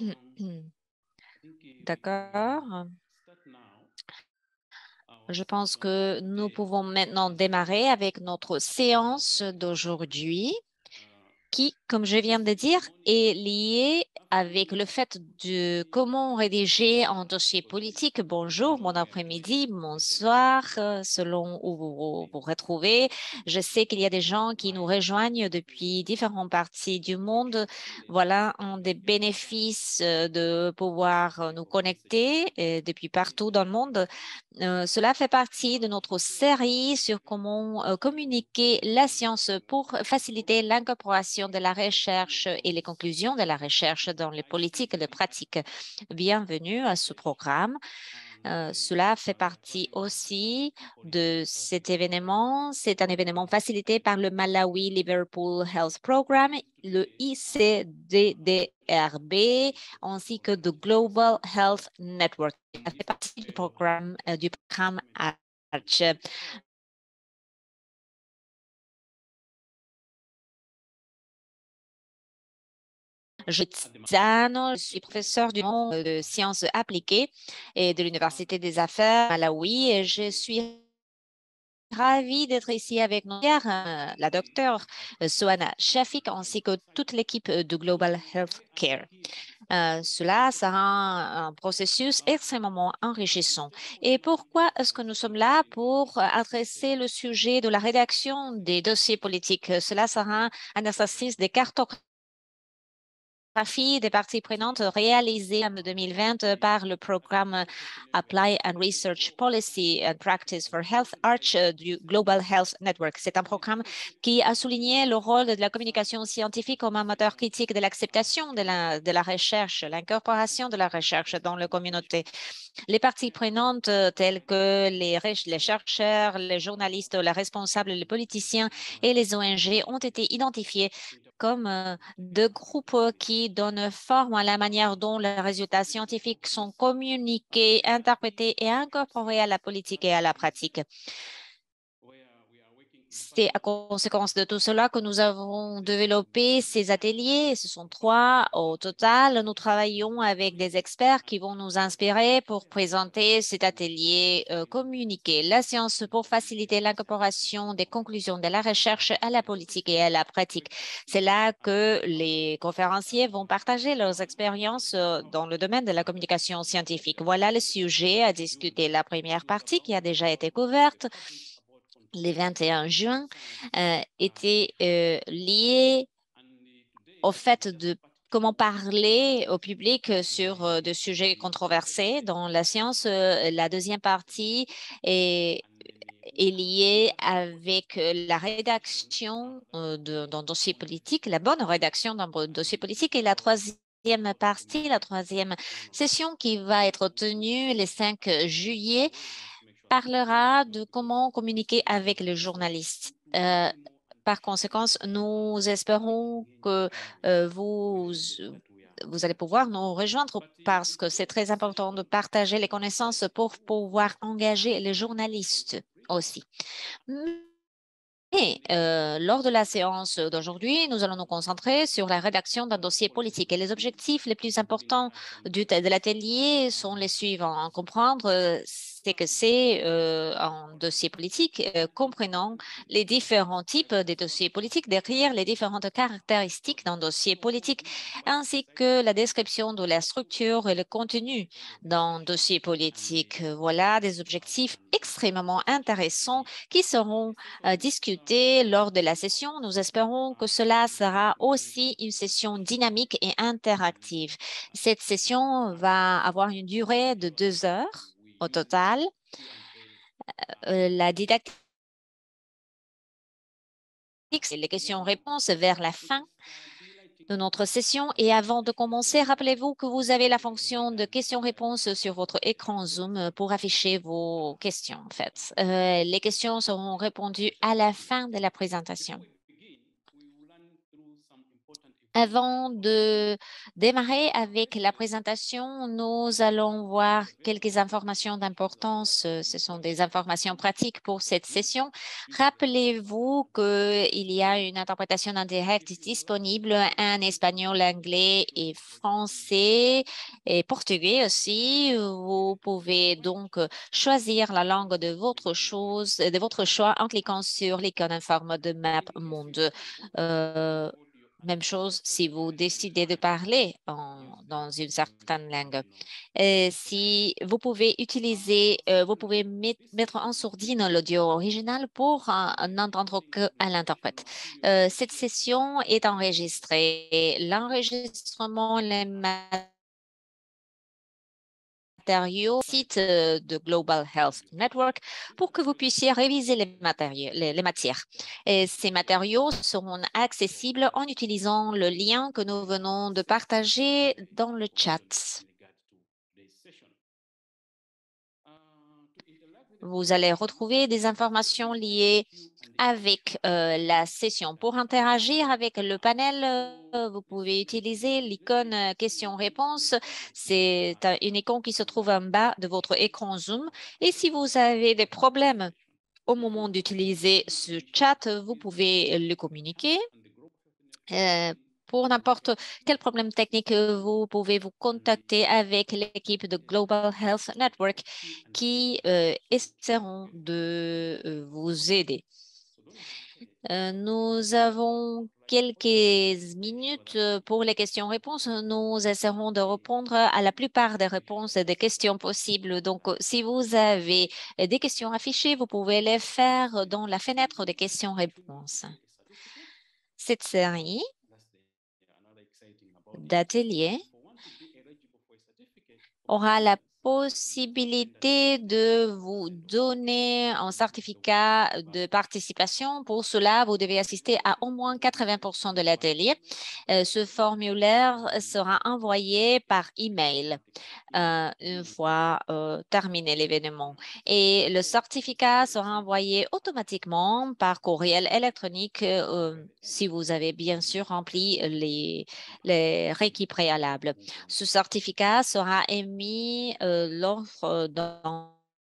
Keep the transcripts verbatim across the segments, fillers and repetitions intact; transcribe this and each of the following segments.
D'accord. Je pense que nous pouvons maintenant démarrer avec notre séance d'aujourd'hui qui, comme je viens de dire, est liée avec le fait de comment rédiger un dossier politique. Bonjour, bon après-midi, bonsoir, euh, selon où vous vous vous retrouvez. Je sais qu'il y a des gens qui nous rejoignent depuis différentes parties du monde. Voilà un des bénéfices euh, de pouvoir euh, nous connecter euh, depuis partout dans le monde. Euh, cela fait partie de notre série sur comment euh, communiquer la science pour faciliter l'incorporation de la recherche et les conclusions de la recherche dans les politiques et les pratiques. Bienvenue à ce programme. Euh, cela fait partie aussi de cet événement. C'est un événement facilité par le Malawi Liverpool Health Program, le I C D D R B, ainsi que le Global Health Network. Ça fait partie du programme, euh, du programme ARCH. Je Tiziano, je suis professeur du monde de sciences appliquées et de l'Université des Affaires à Malawi et je suis ravie d'être ici avec nous, euh, la docteure euh, Soana Shafik ainsi que toute l'équipe euh, de Global Health Care. Euh, cela sera un, un processus extrêmement enrichissant. Et pourquoi est-ce que nous sommes là pour euh, adresser le sujet de la rédaction des dossiers politiques? Cela sera un exercice de cartographie des parties prenantes réalisée en deux mille vingt par le programme Apply and Research Policy and Practice for Health Arch du Global Health Network. C'est un programme qui a souligné le rôle de la communication scientifique comme un moteur critique de l'acceptation de la, de la recherche, l'incorporation de la recherche dans la communauté. Les parties prenantes euh, telles que les, les chercheurs, les journalistes, les responsables, les politiciens et les O N G ont été identifiés comme euh, deux groupes qui donnent forme à la manière dont les résultats scientifiques sont communiqués, interprétés et incorporés à la politique et à la pratique. C'est à conséquence de tout cela que nous avons développé ces ateliers. Ce sont trois au total. Nous travaillons avec des experts qui vont nous inspirer pour présenter cet atelier euh, communiqué. La science pour faciliter l'incorporation des conclusions de la recherche à la politique et à la pratique. C'est là que les conférenciers vont partager leurs expériences euh, dans le domaine de la communication scientifique. Voilà le sujet à discuter. La première partie qui a déjà été couverte le vingt et un juin, euh, était euh, lié au fait de comment parler au public sur euh, des sujets controversés dans la science. Euh, la deuxième partie est, est liée avec euh, la rédaction euh, de- d'un dossier politique, la bonne rédaction d'un dossier politique. Et la troisième partie, la troisième session qui va être tenue le cinq juillet, parlera de comment communiquer avec les journalistes. Euh, par conséquent, nous espérons que euh, vous, vous allez pouvoir nous rejoindre parce que c'est très important de partager les connaissances pour pouvoir engager les journalistes aussi. Et euh, lors de la séance d'aujourd'hui, nous allons nous concentrer sur la rédaction d'un dossier politique. Et les objectifs les plus importants du, de l'atelier sont les suivants. Comprendre, euh, c'est que c'est euh, un dossier politique euh, comprenant les différents types de dossiers politiques, décrire les différentes caractéristiques d'un dossier politique, ainsi que la description de la structure et le contenu d'un dossier politique. Voilà des objectifs extrêmement intéressants qui seront euh, discuter lors de la session. Nous espérons que cela sera aussi une session dynamique et interactive. Cette session va avoir une durée de deux heures au total. Euh, la didactique et les questions-réponses vers la fin de notre session. Et avant de commencer, rappelez-vous que vous avez la fonction de questions-réponses sur votre écran Zoom pour afficher vos questions, en fait. Euh, les questions seront répondues à la fin de la présentation. Avant de démarrer avec la présentation, nous allons voir quelques informations d'importance. Ce sont des informations pratiques pour cette session. Rappelez-vous qu'il y a une interprétation en direct disponible en espagnol, anglais et français et portugais aussi. Vous pouvez donc choisir la langue de votre chose, de votre choix en cliquant sur l'icône en forme de map monde. Euh, Même chose si vous décidez de parler en- dans une certaine langue. Euh, si vous pouvez utiliser, euh, vous pouvez met- mettre en sourdine l'audio original pour euh, n'entendre que à l'interprète. Euh, cette session est enregistrée. L'enregistrement, les matériaux, site euh, de Global Health Network pour que vous puissiez réviser les matériaux, les, les matières. Et ces matériaux seront accessibles en utilisant le lien que nous venons de partager dans le chat. Vous allez retrouver des informations liées avec euh, la session. Pour interagir avec le panel, euh, vous pouvez utiliser l'icône euh, question-réponse. C'est un- une icône qui se trouve en bas de votre écran Zoom. Et si vous avez des problèmes au moment d'utiliser ce chat, vous pouvez le communiquer. Euh, pour n'importe quel problème technique, euh, vous pouvez vous contacter avec l'équipe de Global Health Network qui euh, essaieront de euh, vous aider. Euh, nous avons quelques minutes euh, pour les questions-réponses. Nous essaierons de répondre à la plupart des réponses et des questions possibles. Donc, euh, si vous avez euh, des questions affichées, vous pouvez les faire dans la fenêtre des questions-réponses. Cette série d'ateliers aura la possibilité de vous donner un certificat de participation. Pour cela, vous devez assister à au moins quatre-vingts pour cent de l'atelier. Euh, ce formulaire sera envoyé par email euh, une fois euh, terminé l'événement. Et le certificat sera envoyé automatiquement par courriel électronique euh, si vous avez bien sûr rempli les, les requis préalables. Ce certificat sera émis euh, lors euh, d'un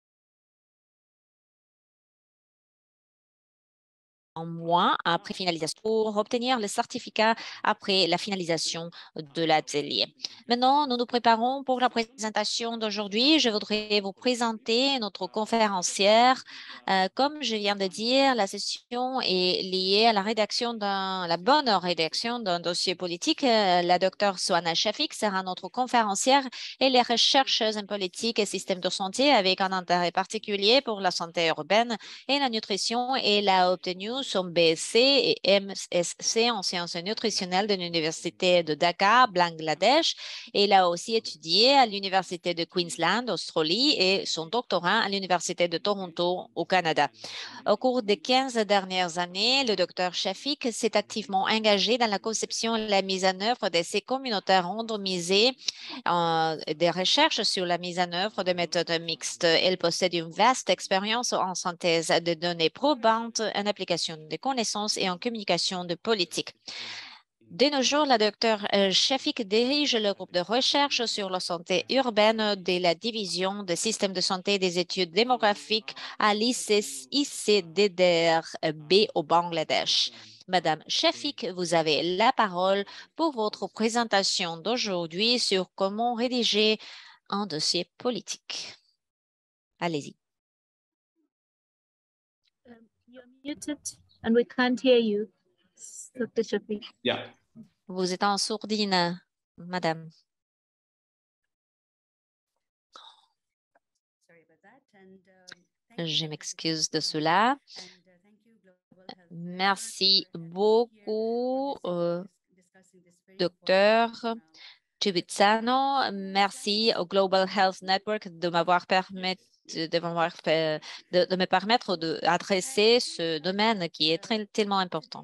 un mois après finalisation pour obtenir le certificat après la finalisation de l'atelier. Maintenant, nous nous préparons pour la présentation d'aujourd'hui. Je voudrais vous présenter notre conférencière. Euh, comme je viens de dire, la session est liée à la rédaction d'un, la bonne rédaction d'un dossier politique. Euh, La docteure Soana Shafik sera notre conférencière et les chercheuses en politique et système de santé avec un intérêt particulier pour la santé urbaine et la nutrition. Et elle a obtenu son B S C et M S C en sciences nutritionnelles de l'Université de Dhaka, Bangladesh. Et elle a aussi étudié à l'Université de Queensland, Australie, et son doctorat à l'Université de Toronto, au Canada. Au cours des quinze dernières années, le docteur Shafik s'est activement engagé dans la conception et la mise en œuvre d'essais communautaires randomisés, euh, des recherches sur la mise en œuvre de méthodes mixtes. Elle possède une vaste expérience en synthèse de données probantes, en application de connaissances et en communication de politique. De nos jours, la docteure Shafik dirige le groupe de recherche sur la santé urbaine de la division des systèmes de santé et des études démographiques à l'I C D D R B au Bangladesh. Madame Shafik, vous avez la parole pour votre présentation d'aujourd'hui sur comment rédiger un dossier politique. Allez-y. You're muted and we can't hear you, doctor Shafik. Yeah. Vous êtes en sourdine, madame. Je m'excuse de cela. Merci beaucoup, euh, docteur Chibizzano. Merci au Global Health Network de m'avoir permis de, m'avoir fait, de, de me permettre d'adresser ce domaine qui est très, tellement important.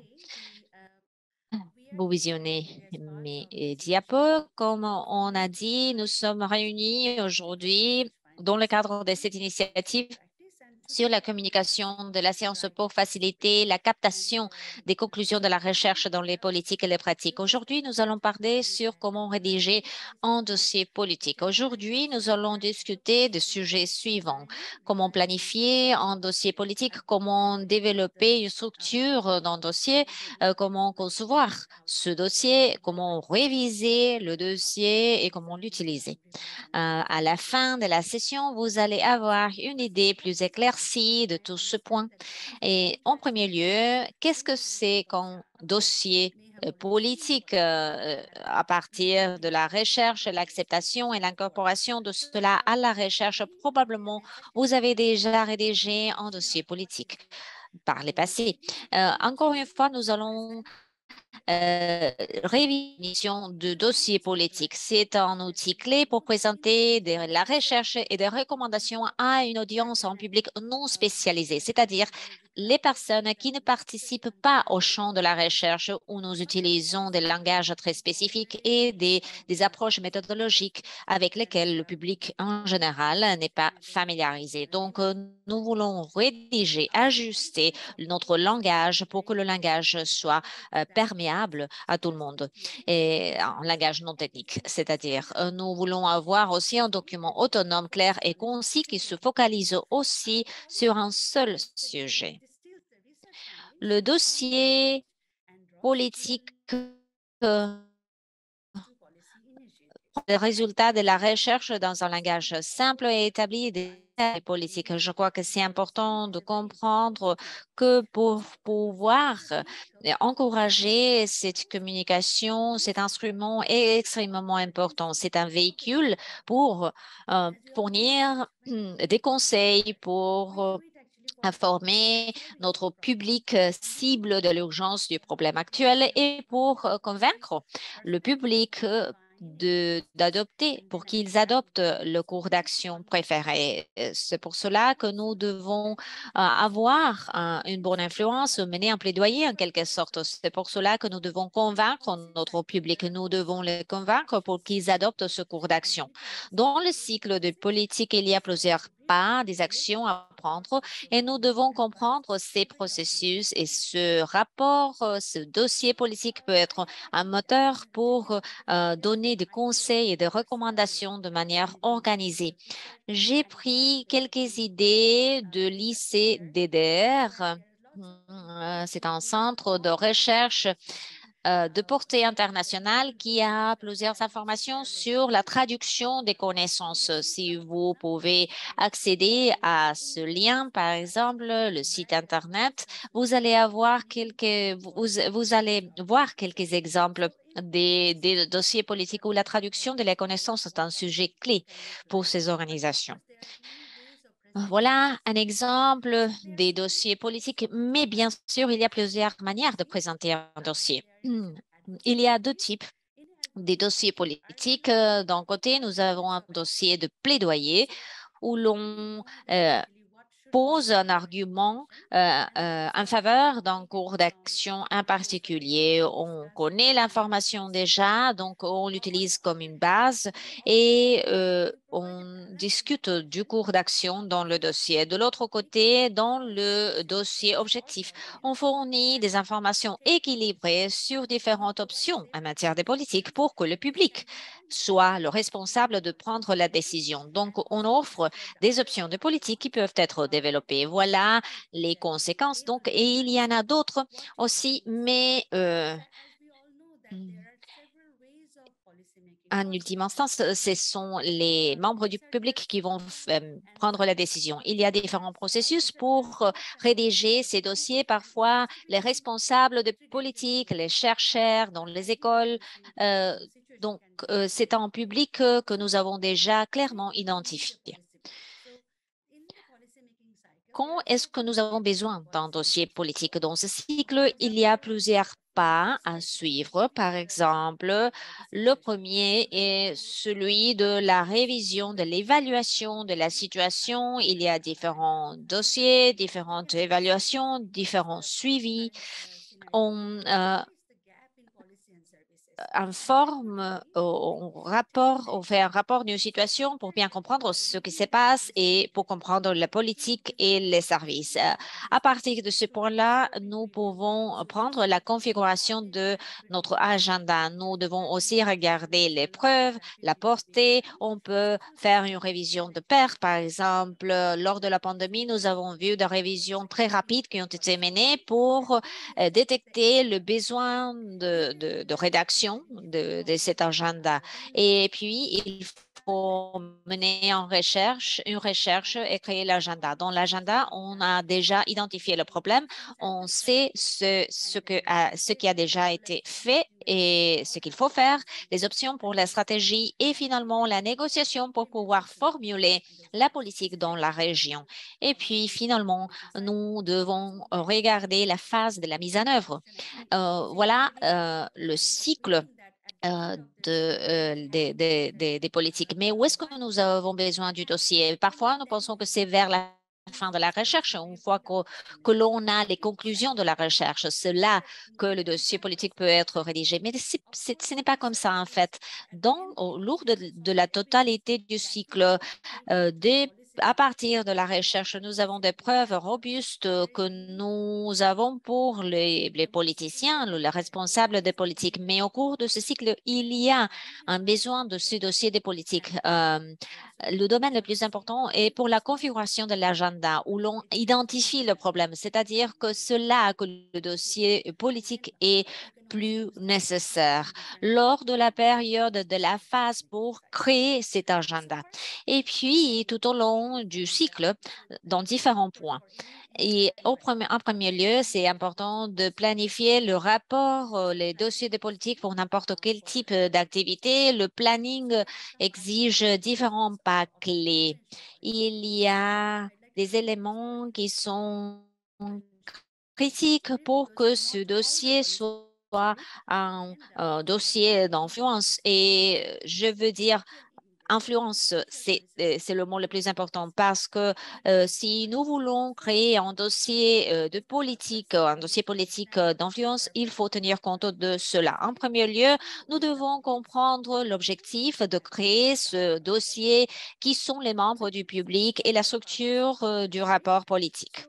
Vous visionnez mes diapos. Comme on a dit, nous sommes réunis aujourd'hui dans le cadre de cette initiative sur la communication de la science pour faciliter la captation des conclusions de la recherche dans les politiques et les pratiques. Aujourd'hui, nous allons parler sur comment rédiger un dossier politique. Aujourd'hui, nous allons discuter des sujets suivants. Comment planifier un dossier politique, comment développer une structure d'un dossier, euh, comment concevoir ce dossier, comment réviser le dossier et comment l'utiliser. Euh, à la fin de la session, vous allez avoir une idée plus éclaircie de tout ce point. Et en premier lieu, qu'est-ce que c'est qu'un dossier euh, politique euh, à partir de la recherche, l'acceptation et l'incorporation de cela à la recherche? Probablement, vous avez déjà rédigé un dossier politique par le passé. Euh, encore une fois, nous allons euh, révision de dossiers politiques. C'est un outil clé pour présenter de la recherche et des recommandations à une audience en public non spécialisée, c'est-à-dire les personnes qui ne participent pas au champ de la recherche où nous utilisons des langages très spécifiques et des, des approches méthodologiques avec lesquelles le public en général n'est pas familiarisé. Donc, euh, nous voulons rédiger, ajuster notre langage pour que le langage soit euh, perméable à tout le monde et en langage non technique. C'est-à-dire, euh, nous voulons avoir aussi un document autonome, clair et concis qui se focalise aussi sur un seul sujet. Le dossier politique euh, les résultats de la recherche dans un langage simple et établi des politiques. Je crois que c'est important de comprendre que pour pouvoir encourager cette communication, cet instrument est extrêmement important. C'est un véhicule pour euh, fournir des conseils, pour euh, informer notre public cible de l'urgence du problème actuel et pour euh, convaincre le public euh, de- d'adopter, pour qu'ils adoptent le cours d'action préféré. Euh, C'est pour cela que nous devons euh, avoir un- une bonne influence, mener un plaidoyer en quelque sorte. C'est pour cela que nous devons convaincre notre public. Nous devons les convaincre pour qu'ils adoptent ce cours d'action. Dans le cycle de politique, il y a plusieurs pas, des actions à prendre et nous devons comprendre ces processus et ce rapport, euh, ce dossier politique peut être un moteur pour euh, donner des conseils et des recommandations de manière organisée. J'ai pris quelques idées de l'I C D D R. Euh, C'est un centre de recherche euh, de portée internationale qui a plusieurs informations sur la traduction des connaissances. Si vous pouvez accéder à ce lien, par exemple, le site Internet, vous allez avoir quelques, vous, vous allez voir quelques exemples des, des dossiers politiques où la traduction de la connaissance est un sujet clé pour ces organisations. Voilà un exemple des dossiers politiques, mais bien sûr, il y a plusieurs manières de présenter un dossier. Hmm. Il y a deux types des dossiers politiques. Euh, D'un côté, nous avons un dossier de plaidoyer où l'on euh, pose un argument euh, euh, en faveur d'un cours d'action en particulier. On connaît l'information déjà, donc on l'utilise comme une base et euh, on discute du cours d'action dans le dossier. De l'autre côté, dans le dossier objectif, on fournit des informations équilibrées sur différentes options en matière de politique pour que le public soit le responsable de prendre la décision. Donc, on offre des options de politique qui peuvent être développées. Voilà les conséquences. Donc, et il y en a d'autres aussi, mais euh, en ultime instance, ce sont les membres du public qui vont euh, prendre la décision. Il y a différents processus pour euh, rédiger ces dossiers. Parfois, les responsables de politique, les chercheurs dans les écoles, euh, donc euh, c'est un public euh, que nous avons déjà clairement identifié. Quand est-ce que nous avons besoin d'un dossier politique? Dans ce cycle, il y a plusieurs pas à suivre. Par exemple, le premier est celui de la révision, de l'évaluation de la situation. Il y a différents dossiers, différentes évaluations, différents suivis. On, euh, informe, on, rapport, on fait un rapport d'une situation pour bien comprendre ce qui se passe et pour comprendre la politique et les services. À partir de ce point-là, nous pouvons prendre la configuration de notre agenda. Nous devons aussi regarder les preuves, la portée. On peut faire une révision de pairs. Par exemple, lors de la pandémie, nous avons vu des révisions très rapides qui ont été menées pour euh, détecter le besoin de, de, de rédaction de, de cet agenda. Et puis, il faut mener en recherche, une recherche et créer l'agenda. Dans l'agenda, on a déjà identifié le problème, on sait ce, ce, que a, ce qui a déjà été fait et ce qu'il faut faire, les options pour la stratégie et finalement la négociation pour pouvoir formuler la politique dans la région. Et puis finalement, nous devons regarder la phase de la mise en œuvre. Euh, voilà euh, le cycle euh, de, euh, des, des, des, des politiques. Mais où est-ce que nous avons besoin du dossier? Parfois, nous pensons que c'est vers la fin de la recherche, une fois que, que l'on a les conclusions de la recherche, c'est là que le dossier politique peut être rédigé. Mais c'est, c'est, ce n'est pas comme ça, en fait. Dans, au lourd de, de la totalité du cycle, euh, des à partir de la recherche, nous avons des preuves robustes que nous avons pour les, les politiciens, les responsables des politiques. Mais au cours de ce cycle, il y a un besoin de ce dossier des politiques. Euh, le domaine le plus important est pour la configuration de l'agenda où l'on identifie le problème, c'est-à-dire que cela que le dossier politique est plus nécessaire lors de la période de la phase pour créer cet agenda. Et puis, tout au long du cycle, dans différents points. Et au premier, en premier lieu, c'est important de planifier le rapport, euh, les dossiers de politique pour n'importe quel type d'activité. Le planning exige différents pas clés. Il y a des éléments qui sont critiques pour que ce dossier soit un, un dossier d'influence. Et je veux dire, influence, c'est c'est le mot le plus important parce que euh, si nous voulons créer un dossier euh, de politique, un dossier politique euh, d'influence, il faut tenir compte de cela. En premier lieu, nous devons comprendre l'objectif de créer ce dossier, qui sont les membres du public et la structure euh, du rapport politique.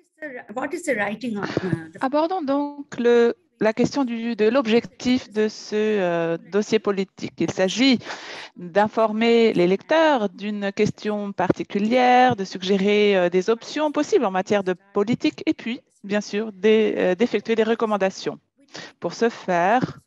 Abordons donc le, la question du, de l'objectif de ce euh, dossier politique. Il s'agit d'informer les lecteurs d'une question particulière, de suggérer euh, des options possibles en matière de politique et puis, bien sûr, d'effectuer des, euh, des recommandations. Pour ce faire,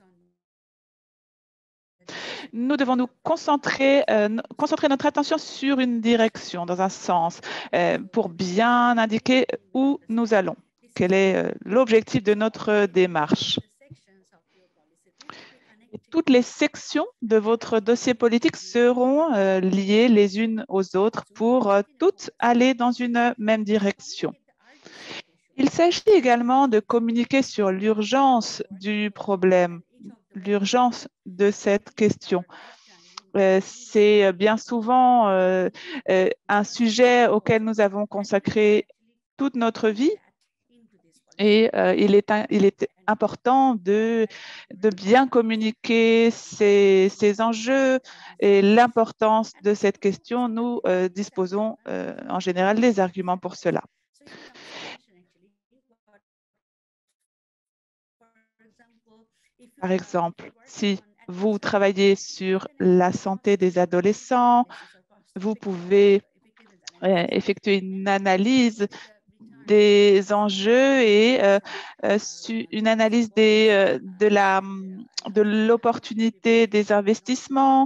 nous devons nous concentrer, euh, concentrer notre attention sur une direction, dans un sens, euh, pour bien indiquer où nous allons. Quel est euh, l'objectif de notre démarche? Et toutes les sections de votre dossier politique seront euh, liées les unes aux autres pour euh, toutes aller dans une même direction. Il s'agit également de communiquer sur l'urgence du problème, l'urgence de cette question. Euh, c'est bien souvent euh, euh, un sujet auquel nous avons consacré toute notre vie et euh, il, est, il est important de, de bien communiquer ces, ces enjeux et l'importance de cette question. Nous euh, disposons euh, en général des arguments pour cela. Par exemple, si vous travaillez sur la santé des adolescents, vous pouvez euh, effectuer une analyse des enjeux et euh, euh, une analyse des, euh, de la, de l'opportunité des investissements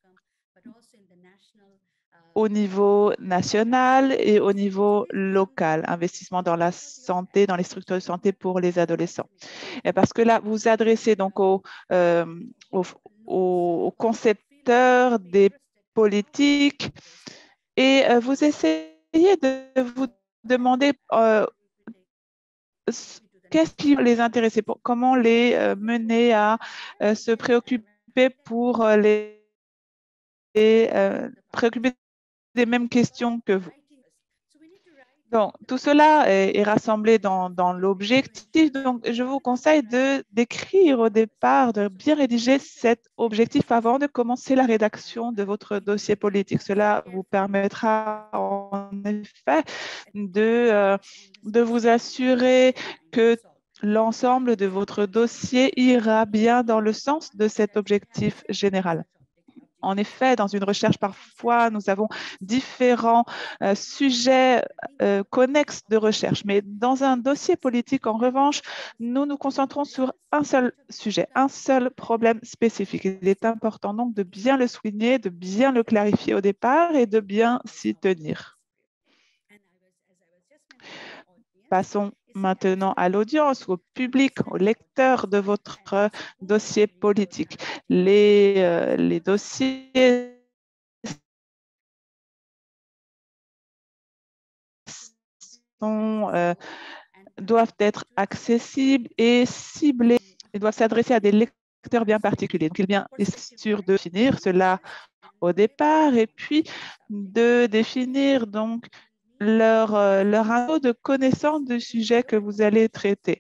au niveau national et au niveau local, investissement dans la santé, dans les structures de santé pour les adolescents. Et parce que là, vous vous adressez donc aux, euh, aux, aux concepteurs des politiques et euh, vous essayez de vous demander euh, qu'est-ce qui les intéresse, comment les euh, mener à euh, se préoccuper pour euh, les, les euh, préoccuper des mêmes questions que vous. Donc, tout cela est, est rassemblé dans, dans l'objectif. Donc, je vous conseille de d'écrire au départ, de bien rédiger cet objectif avant de commencer la rédaction de votre dossier politique. Cela vous permettra en effet de, euh, de vous assurer que l'ensemble de votre dossier ira bien dans le sens de cet objectif général. En effet, dans une recherche, parfois, nous avons différents euh, sujets euh, connexes de recherche. Mais dans un dossier politique, en revanche, nous nous concentrons sur un seul sujet, un seul problème spécifique. Il est important donc de bien le souligner, de bien le clarifier au départ et de bien s'y tenir. Passons maintenant à l'audience, au public, au lecteur de votre euh, dossier politique. Les, euh, les dossiers sont, euh, doivent être accessibles et ciblés. Ils doivent s'adresser à des lecteurs bien particuliers. Donc, il est bien sûr de définir cela au départ et puis de définir donc leur, euh, leur niveau de connaissance du sujet que vous allez traiter.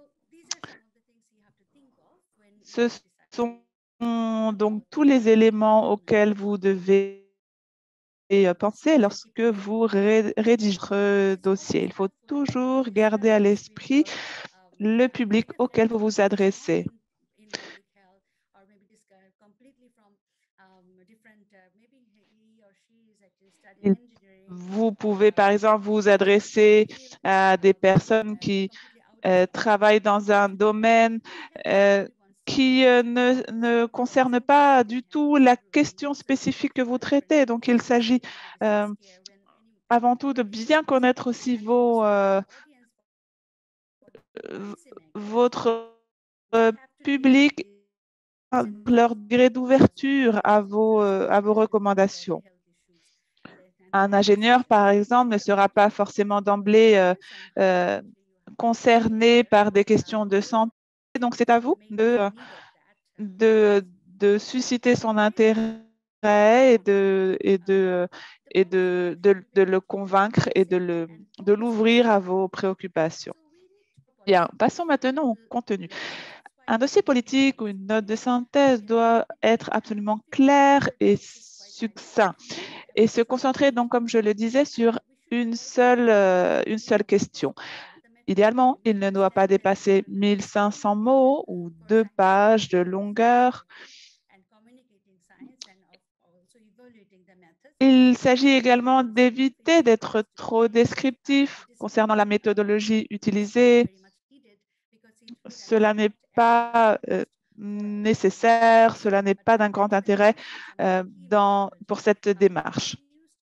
Ce sont donc tous les éléments auxquels vous devez penser lorsque vous rédigez votre dossier. Il faut toujours garder à l'esprit le public auquel vous vous adressez. Vous pouvez, par exemple, vous adresser à des personnes qui euh, travaillent dans un domaine euh, qui euh, ne, ne concerne pas du tout la question spécifique que vous traitez. Donc, il s'agit euh, avant tout de bien connaître aussi vos, euh, votre euh, public, leur degré d'ouverture à vos, euh, à vos recommandations. Un ingénieur, par exemple, ne sera pas forcément d'emblée euh, euh, concerné par des questions de santé. Donc, c'est à vous de, de, de susciter son intérêt et de, et de, et de, de, de le convaincre et de, le, de l'ouvrir à vos préoccupations. Bien, passons maintenant au contenu. Un dossier politique ou une note de synthèse doit être absolument clair et succinct et se concentrer, donc, comme je le disais, sur une seule, euh, une seule question. Idéalement, il ne doit pas dépasser mille cinq cents mots ou deux pages de longueur. Il s'agit également d'éviter d'être trop descriptif concernant la méthodologie utilisée. Cela n'est pas euh, nécessaire, cela n'est pas d'un grand intérêt euh, dans, pour cette démarche.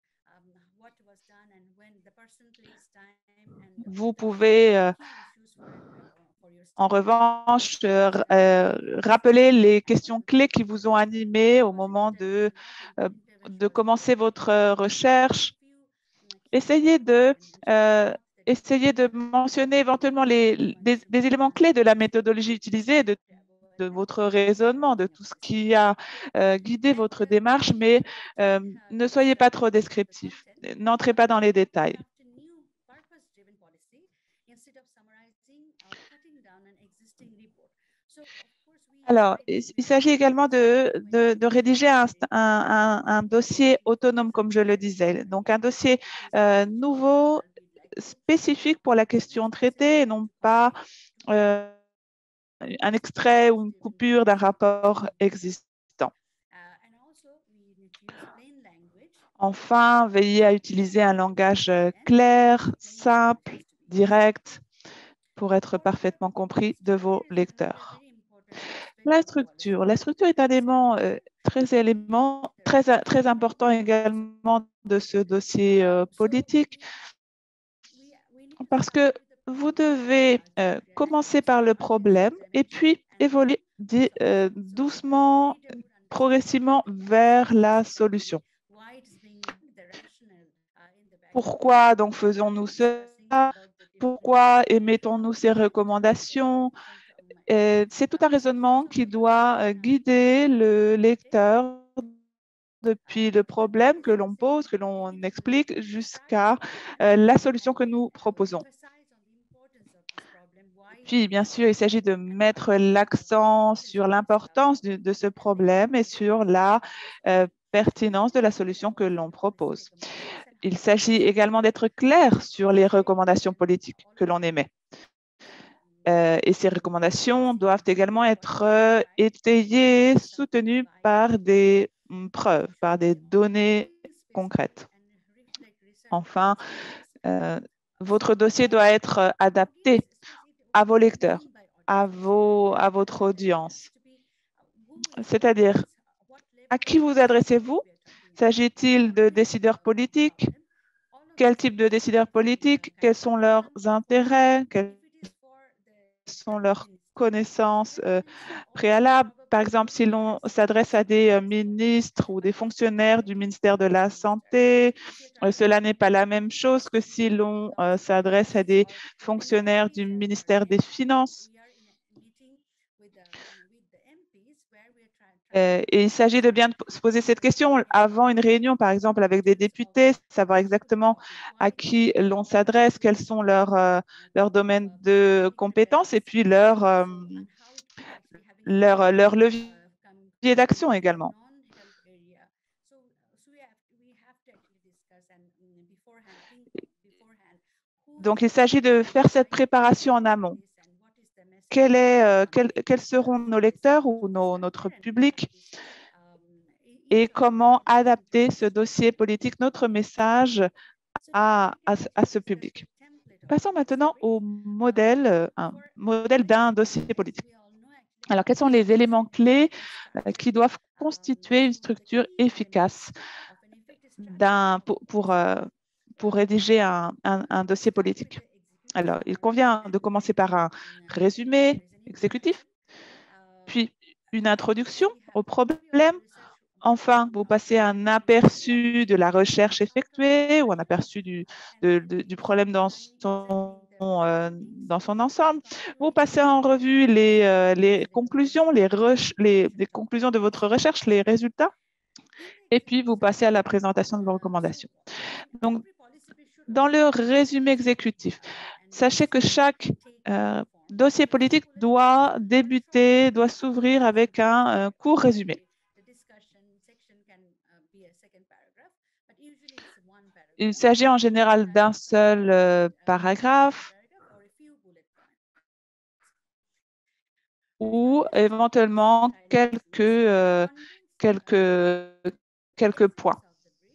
Vous pouvez euh, en revanche euh, euh, rappeler les questions clés qui vous ont animé au moment de, euh, de commencer votre recherche. Essayez de, euh, essayez de mentionner éventuellement les, des, des éléments clés de la méthodologie utilisée, de de votre raisonnement, de tout ce qui a euh, guidé votre démarche, mais euh, ne soyez pas trop descriptif. N'entrez pas dans les détails. Alors, il, il s'agit également de, de, de rédiger un, un, un, dossier autonome, comme je le disais. Donc, un dossier euh, nouveau, spécifique pour la question traitée et non pas euh, un extrait ou une coupure d'un rapport existant. Enfin, veillez à utiliser un langage clair, simple, direct, pour être parfaitement compris de vos lecteurs. La structure. La structure est un élément euh, très, élément, très, très important également de ce dossier euh, politique parce que vous devez euh, commencer par le problème et puis évoluer euh, doucement, progressivement vers la solution. Pourquoi donc faisons-nous cela? Pourquoi émettons-nous ces recommandations? C'est tout un raisonnement qui doit guider le lecteur depuis le problème que l'on pose, que l'on explique, jusqu'à euh, la solution que nous proposons. Puis, bien sûr, il s'agit de mettre l'accent sur l'importance de, de ce problème et sur la euh, pertinence de la solution que l'on propose. Il s'agit également d'être clair sur les recommandations politiques que l'on émet. Euh, et ces recommandations doivent également être euh, étayées, soutenues par des mm, preuves, par des données concrètes. Enfin, euh, votre dossier doit être adapté à vos lecteurs, à, vos, à votre audience. C'est-à-dire, à qui vous adressez-vous? S'agit-il de décideurs politiques? Quel type de décideurs politiques? Quels sont leurs intérêts? Quelles sont leurs connaissances euh, préalables? Par exemple, si l'on s'adresse à des euh, ministres ou des fonctionnaires du ministère de la Santé, euh, cela n'est pas la même chose que si l'on euh, s'adresse à des fonctionnaires du ministère des Finances. Euh, et il s'agit de bien se poser cette question avant une réunion, par exemple, avec des députés, savoir exactement à qui l'on s'adresse, quels sont leurs, euh, leurs domaines de compétences et puis leurs euh, leur, leur levier d'action également. Donc, il s'agit de faire cette préparation en amont. Quel est, euh, quel, quels seront nos lecteurs ou nos, notre public et comment adapter ce dossier politique, notre message à, à, à ce public. Passons maintenant au modèle, un modèle d'un dossier politique. Alors, quels sont les éléments clés qui doivent constituer une structure efficace pour, pour, pour rédiger un, un, un dossier politique? Alors, il convient de commencer par un résumé exécutif, puis une introduction au problème. Enfin, vous passez un aperçu de la recherche effectuée ou un aperçu du, de, de, du problème dans son, euh, dans son ensemble. Vous passez en revue les, euh, les conclusions, les, les, les conclusions de votre recherche, les résultats, et puis vous passez à la présentation de vos recommandations. Donc, dans le résumé exécutif, sachez que chaque euh, dossier politique doit débuter, doit s'ouvrir avec un, un court résumé. Il s'agit en général d'un seul euh, paragraphe ou éventuellement quelques, euh, quelques, quelques points.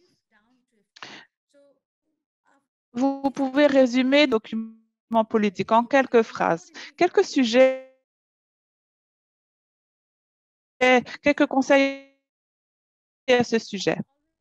Vous pouvez résumer le document politique en quelques phrases, quelques sujets, quelques conseils à ce sujet.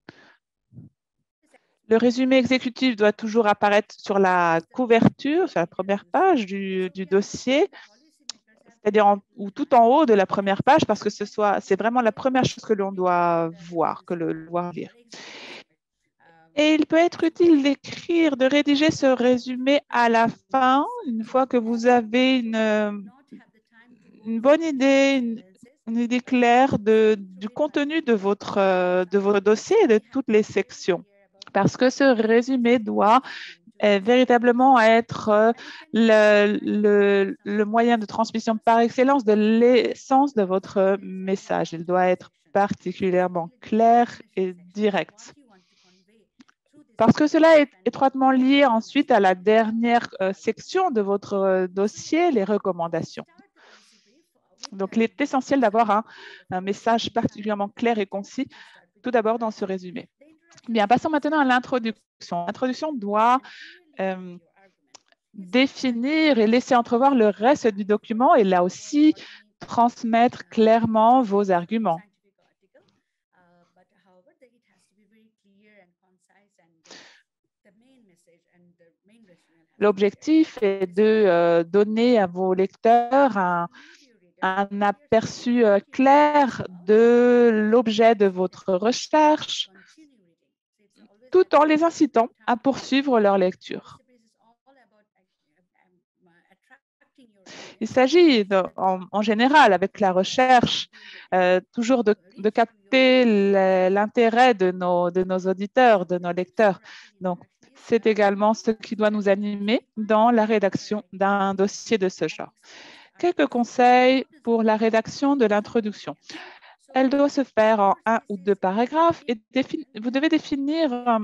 Le résumé exécutif doit toujours apparaître sur la couverture, sur la première page du, du dossier, c'est-à-dire ou tout en haut de la première page, parce que ce soit, c'est vraiment la première chose que l'on doit voir, que le voir lire. Et il peut être utile d'écrire, de rédiger ce résumé à la fin, une fois que vous avez une, une bonne idée, une, une idée claire de, du contenu de votre, de votre dossier et de toutes les sections. Parce que ce résumé doit euh, véritablement être euh, le, le, le moyen de transmission par excellence de l'essence de votre message. Il doit être particulièrement clair et direct. Parce que cela est étroitement lié ensuite à la dernière euh, section de votre euh, dossier, les recommandations. Donc, il est essentiel d'avoir un, un message particulièrement clair et concis, tout d'abord dans ce résumé. Bien, passons maintenant à l'introduction. L'introduction doit euh, définir et laisser entrevoir le reste du document et là aussi transmettre clairement vos arguments. L'objectif est de euh, donner à vos lecteurs un, un aperçu euh, clair de l'objet de votre recherche, tout en les incitant à poursuivre leur lecture. Il s'agit en, en général, avec la recherche, euh, toujours de, de capter l'intérêt de nos, de nos auditeurs, de nos lecteurs. Donc, c'est également ce qui doit nous animer dans la rédaction d'un dossier de ce genre. Quelques conseils pour la rédaction de l'introduction. Elle doit se faire en un ou deux paragraphes et vous devez définir euh,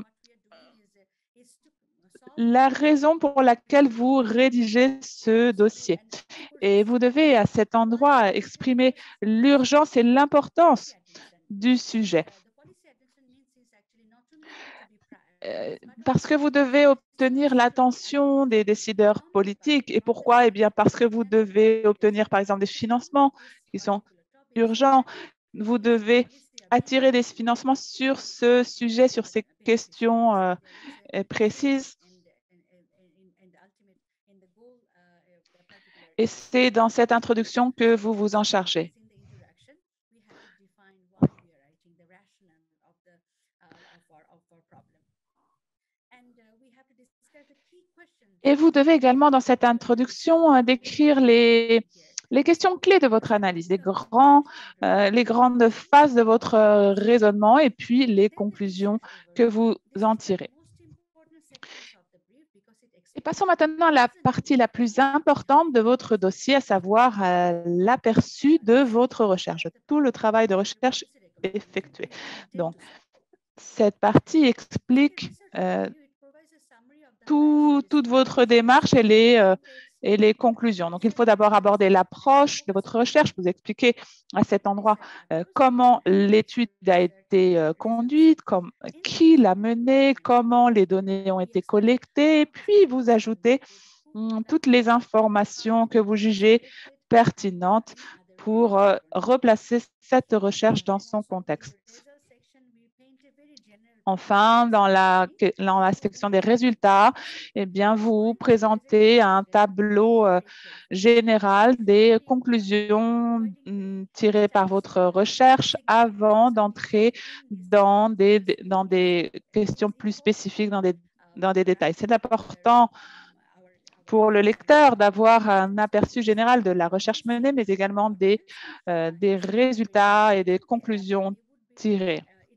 la raison pour laquelle vous rédigez ce dossier. Et vous devez à cet endroit exprimer l'urgence et l'importance du sujet. Euh, parce que vous devez obtenir l'attention des décideurs politiques. Et pourquoi? Eh bien, parce que vous devez obtenir, par exemple, des financements qui sont urgents. Vous devez attirer des financements sur ce sujet, sur ces questions euh, précises. Et c'est dans cette introduction que vous vous en chargez. Et vous devez également, dans cette introduction, décrire les, les questions clés de votre analyse, les, grands, euh, les grandes phases de votre raisonnement et puis les conclusions que vous en tirez. Et passons maintenant à la partie la plus importante de votre dossier, à savoir euh, l'aperçu de votre recherche, tout le travail de recherche effectué. Donc, cette partie explique euh, tout, toute votre démarche et les, euh, et les conclusions. Donc, il faut d'abord aborder l'approche de votre recherche, vous expliquer à cet endroit euh, comment l'étude a été euh, conduite, comme, qui l'a menée, comment les données ont été collectées, puis vous ajoutez hum, toutes les informations que vous jugez pertinentes pour euh, replacer cette recherche dans son contexte. Enfin, dans la, dans la section des résultats, eh bien, vous présentez un tableau euh, général des conclusions mm, tirées par votre recherche avant d'entrer dans des, dans des questions plus spécifiques, dans des, dans des détails. C'est important pour le lecteur d'avoir un aperçu général de la recherche menée, mais également des, euh, des résultats et des conclusions tirées.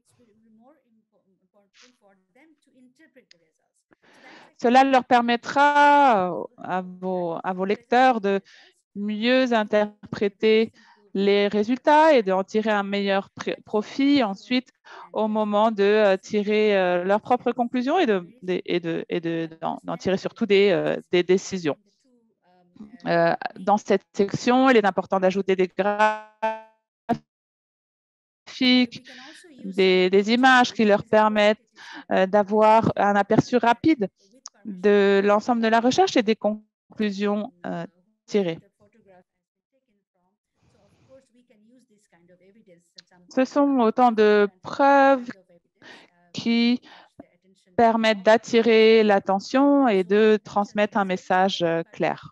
Cela leur permettra à vos, à vos lecteurs de mieux interpréter les résultats et d'en tirer un meilleur profit ensuite au moment de tirer leurs propres conclusions et de, de, et de, et de, d'en tirer surtout des, des décisions. Euh, dans cette section, il est important d'ajouter des graphiques, des, des images qui leur permettent euh, d'avoir un aperçu rapide de l'ensemble de la recherche et des conclusions euh, tirées. Ce sont autant de preuves qui permettent d'attirer l'attention et de transmettre un message euh, clair.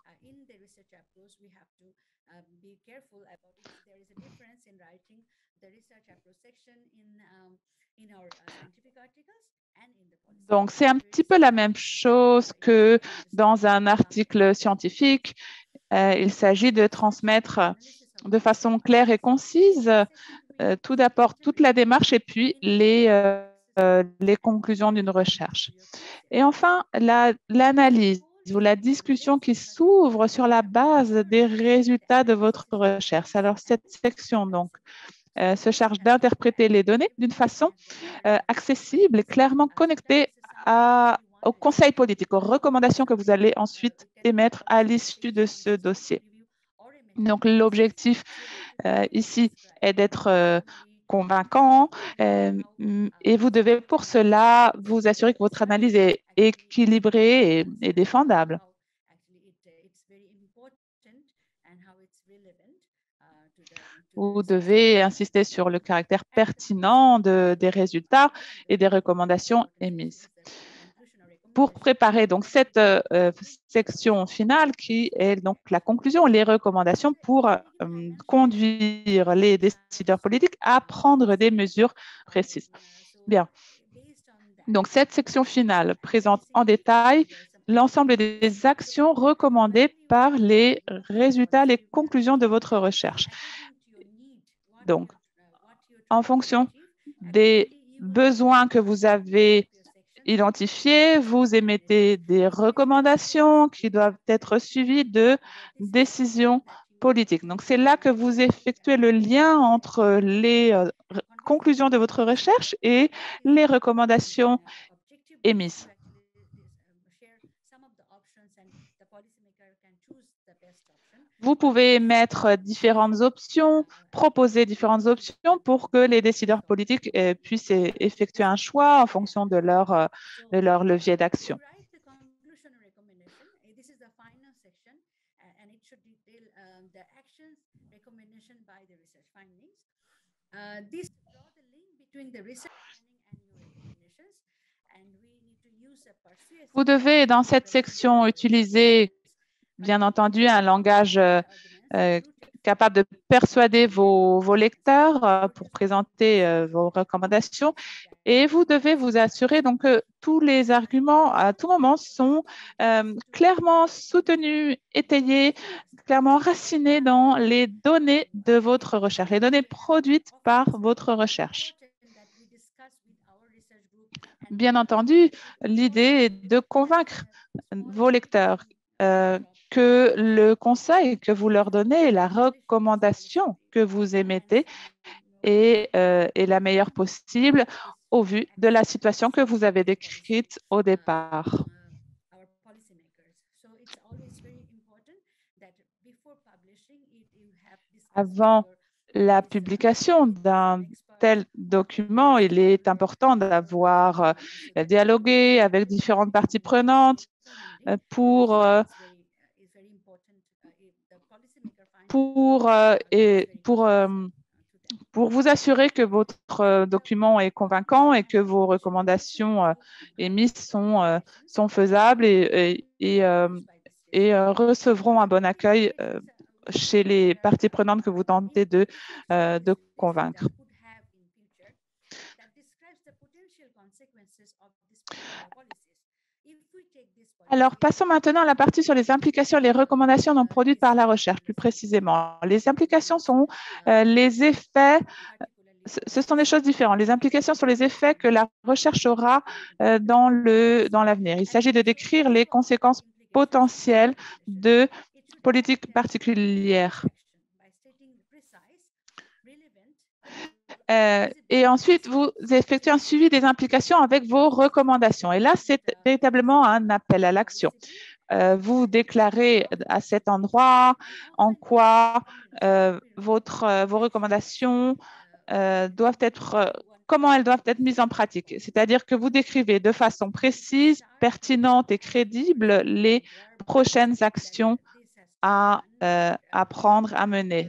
Donc, c'est un petit peu la même chose que dans un article scientifique. Euh, il s'agit de transmettre de façon claire et concise euh, tout d'abord toute la démarche et puis les, euh, les conclusions d'une recherche. Et enfin, l'analyse la, ou la discussion qui s'ouvre sur la base des résultats de votre recherche. Alors, cette section, donc, Euh, se charge d'interpréter les données d'une façon euh, accessible et clairement connectée à, au conseil politique, aux recommandations que vous allez ensuite émettre à l'issue de ce dossier. Donc, l'objectif euh, ici est d'être euh, convaincant euh, et vous devez pour cela vous assurer que votre analyse est équilibrée et, et défendable. Vous devez insister sur le caractère pertinent de, des résultats et des recommandations émises. Pour préparer donc cette euh, section finale qui est donc la conclusion, les recommandations pour euh, conduire les décideurs politiques à prendre des mesures précises. Bien. Donc, cette section finale présente en détail l'ensemble des actions recommandées par les résultats, les conclusions de votre recherche. Donc, en fonction des besoins que vous avez identifiés, vous émettez des recommandations qui doivent être suivies de décisions politiques. Donc, c'est là que vous effectuez le lien entre les euh, conclusions de votre recherche et les recommandations émises. Vous pouvez mettre différentes options, proposer différentes options pour que les décideurs politiques eh, puissent effectuer un choix en fonction de leur, euh, de leur levier d'action. Vous devez, dans cette section, utiliser, bien entendu, un langage euh, euh, capable de persuader vos, vos lecteurs euh, pour présenter euh, vos recommandations. Et vous devez vous assurer donc, que tous les arguments, à tout moment, sont euh, clairement soutenus, étayés, clairement racinés dans les données de votre recherche, les données produites par votre recherche. Bien entendu, l'idée est de convaincre vos lecteurs euh, que le conseil que vous leur donnez et la recommandation que vous émettez est, euh, est la meilleure possible au vu de la situation que vous avez décrite au départ. Avant la publication d'un tel document, il est important d'avoir euh, dialogué avec différentes parties prenantes euh, pour, euh, pour, euh, et pour, euh, pour vous assurer que votre document est convaincant et que vos recommandations euh, émises sont, euh, sont faisables et, et, et, euh, et euh, recevront un bon accueil euh, chez les parties prenantes que vous tentez de, euh, de convaincre. Alors, passons maintenant à la partie sur les implications et les recommandations non produites par la recherche, plus précisément. Les implications sont euh, les effets, ce sont des choses différentes. Les implications sont les effets que la recherche aura euh, dans le, dans l'avenir. Il s'agit de décrire les conséquences potentielles de politiques particulières. Euh, et ensuite, vous effectuez un suivi des implications avec vos recommandations. Et là, c'est véritablement un appel à l'action. Euh, vous déclarez à cet endroit en quoi euh, votre, euh, vos recommandations euh, doivent être, comment elles doivent être mises en pratique. C'est-à-dire que vous décrivez de façon précise, pertinente et crédible les prochaines actions à, euh, à prendre, à mener.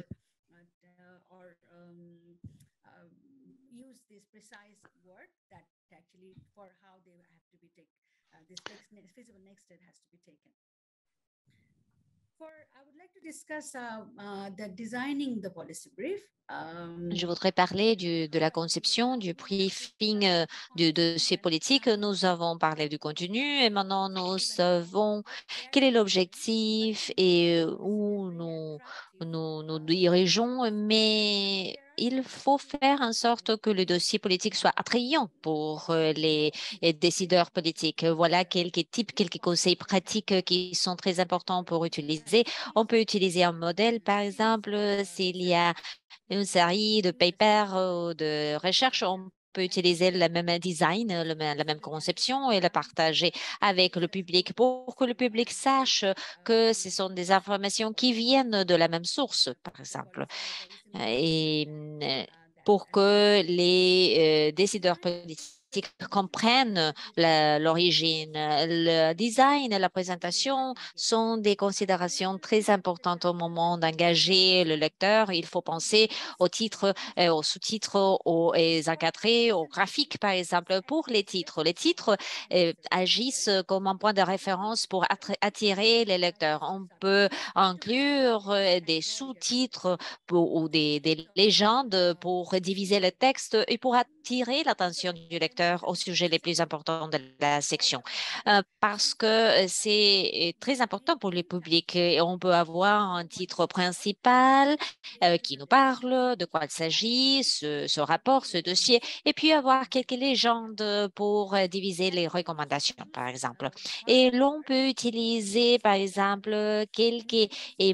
Je voudrais parler du, de la conception, du briefing euh, du dossier politique. Nous avons parlé du contenu et maintenant nous savons quel est l'objectif et où nous, nous nous dirigeons, mais il faut faire en sorte que le dossier politique soit attrayant pour les, les décideurs politiques. Voilà quelques types, quelques conseils pratiques qui sont très importants pour utiliser. On peut utiliser un modèle, par exemple, s'il y a une série de papers ou de recherches, on peut utiliser le même design, le même, la même conception et le partager avec le public pour que le public sache que ce sont des informations qui viennent de la même source, par exemple. Et pour que les euh, décideurs politiques comprennent l'origine. Le design et la présentation sont des considérations très importantes au moment d'engager le lecteur. Il faut penser aux titres, euh, aux sous-titres, aux, aux encadrés, aux graphiques, par exemple, pour les titres. Les titres euh, agissent comme un point de référence pour attirer les lecteurs. On peut inclure euh, des sous-titres ou des, des légendes pour diviser le texte et pour attirer l'attention du lecteur lecteurs aux sujets les plus importants de la section. Euh, parce que c'est très important pour le public. Et on peut avoir un titre principal euh, qui nous parle, de quoi il s'agit, ce, ce rapport, ce dossier, et puis avoir quelques légendes pour euh, diviser les recommandations, par exemple. Et l'on peut utiliser, par exemple, quelques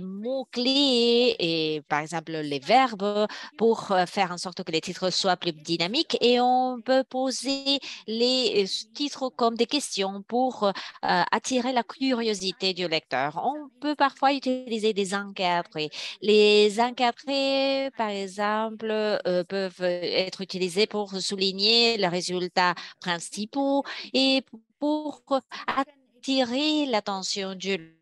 mots-clés et, par exemple, les verbes pour euh, faire en sorte que les titres soient plus dynamiques. Et on peut poser les titres comme des questions pour euh, attirer la curiosité du lecteur. On peut parfois utiliser des encadrés. Les encadrés, par exemple, euh, peuvent être utilisés pour souligner les résultats principaux et pour attirer l'attention du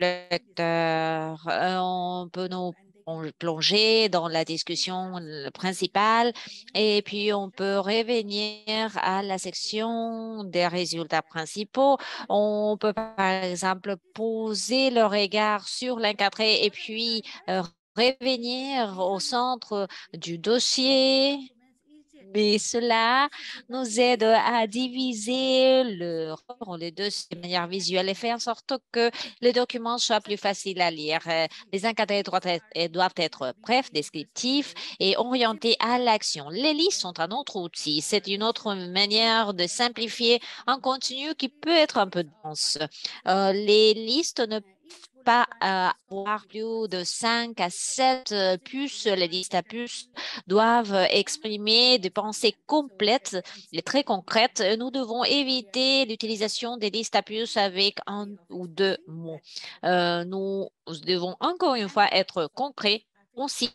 lecteur. Euh, On peut nous plonger dans la discussion principale et puis on peut revenir à la section des résultats principaux. On peut par exemple poser le regard sur l'encadré et puis euh, revenir au centre du dossier. Mais cela nous aide à diviser le rapport, les deux de manière visuelle et faire en sorte que le document soit plus facile à lire. Euh, Les encadrés doivent être, doivent être brefs, descriptifs et orientés à l'action. Les listes sont un autre outil. C'est une autre manière de simplifier un contenu qui peut être un peu dense. Euh, les listes ne pas euh, avoir plus de cinq à sept euh, puces. Les listes à puces doivent exprimer des pensées complètes et très concrètes. Nous devons éviter l'utilisation des listes à puces avec un ou deux mots. Euh, nous devons encore une fois être concrets, concis,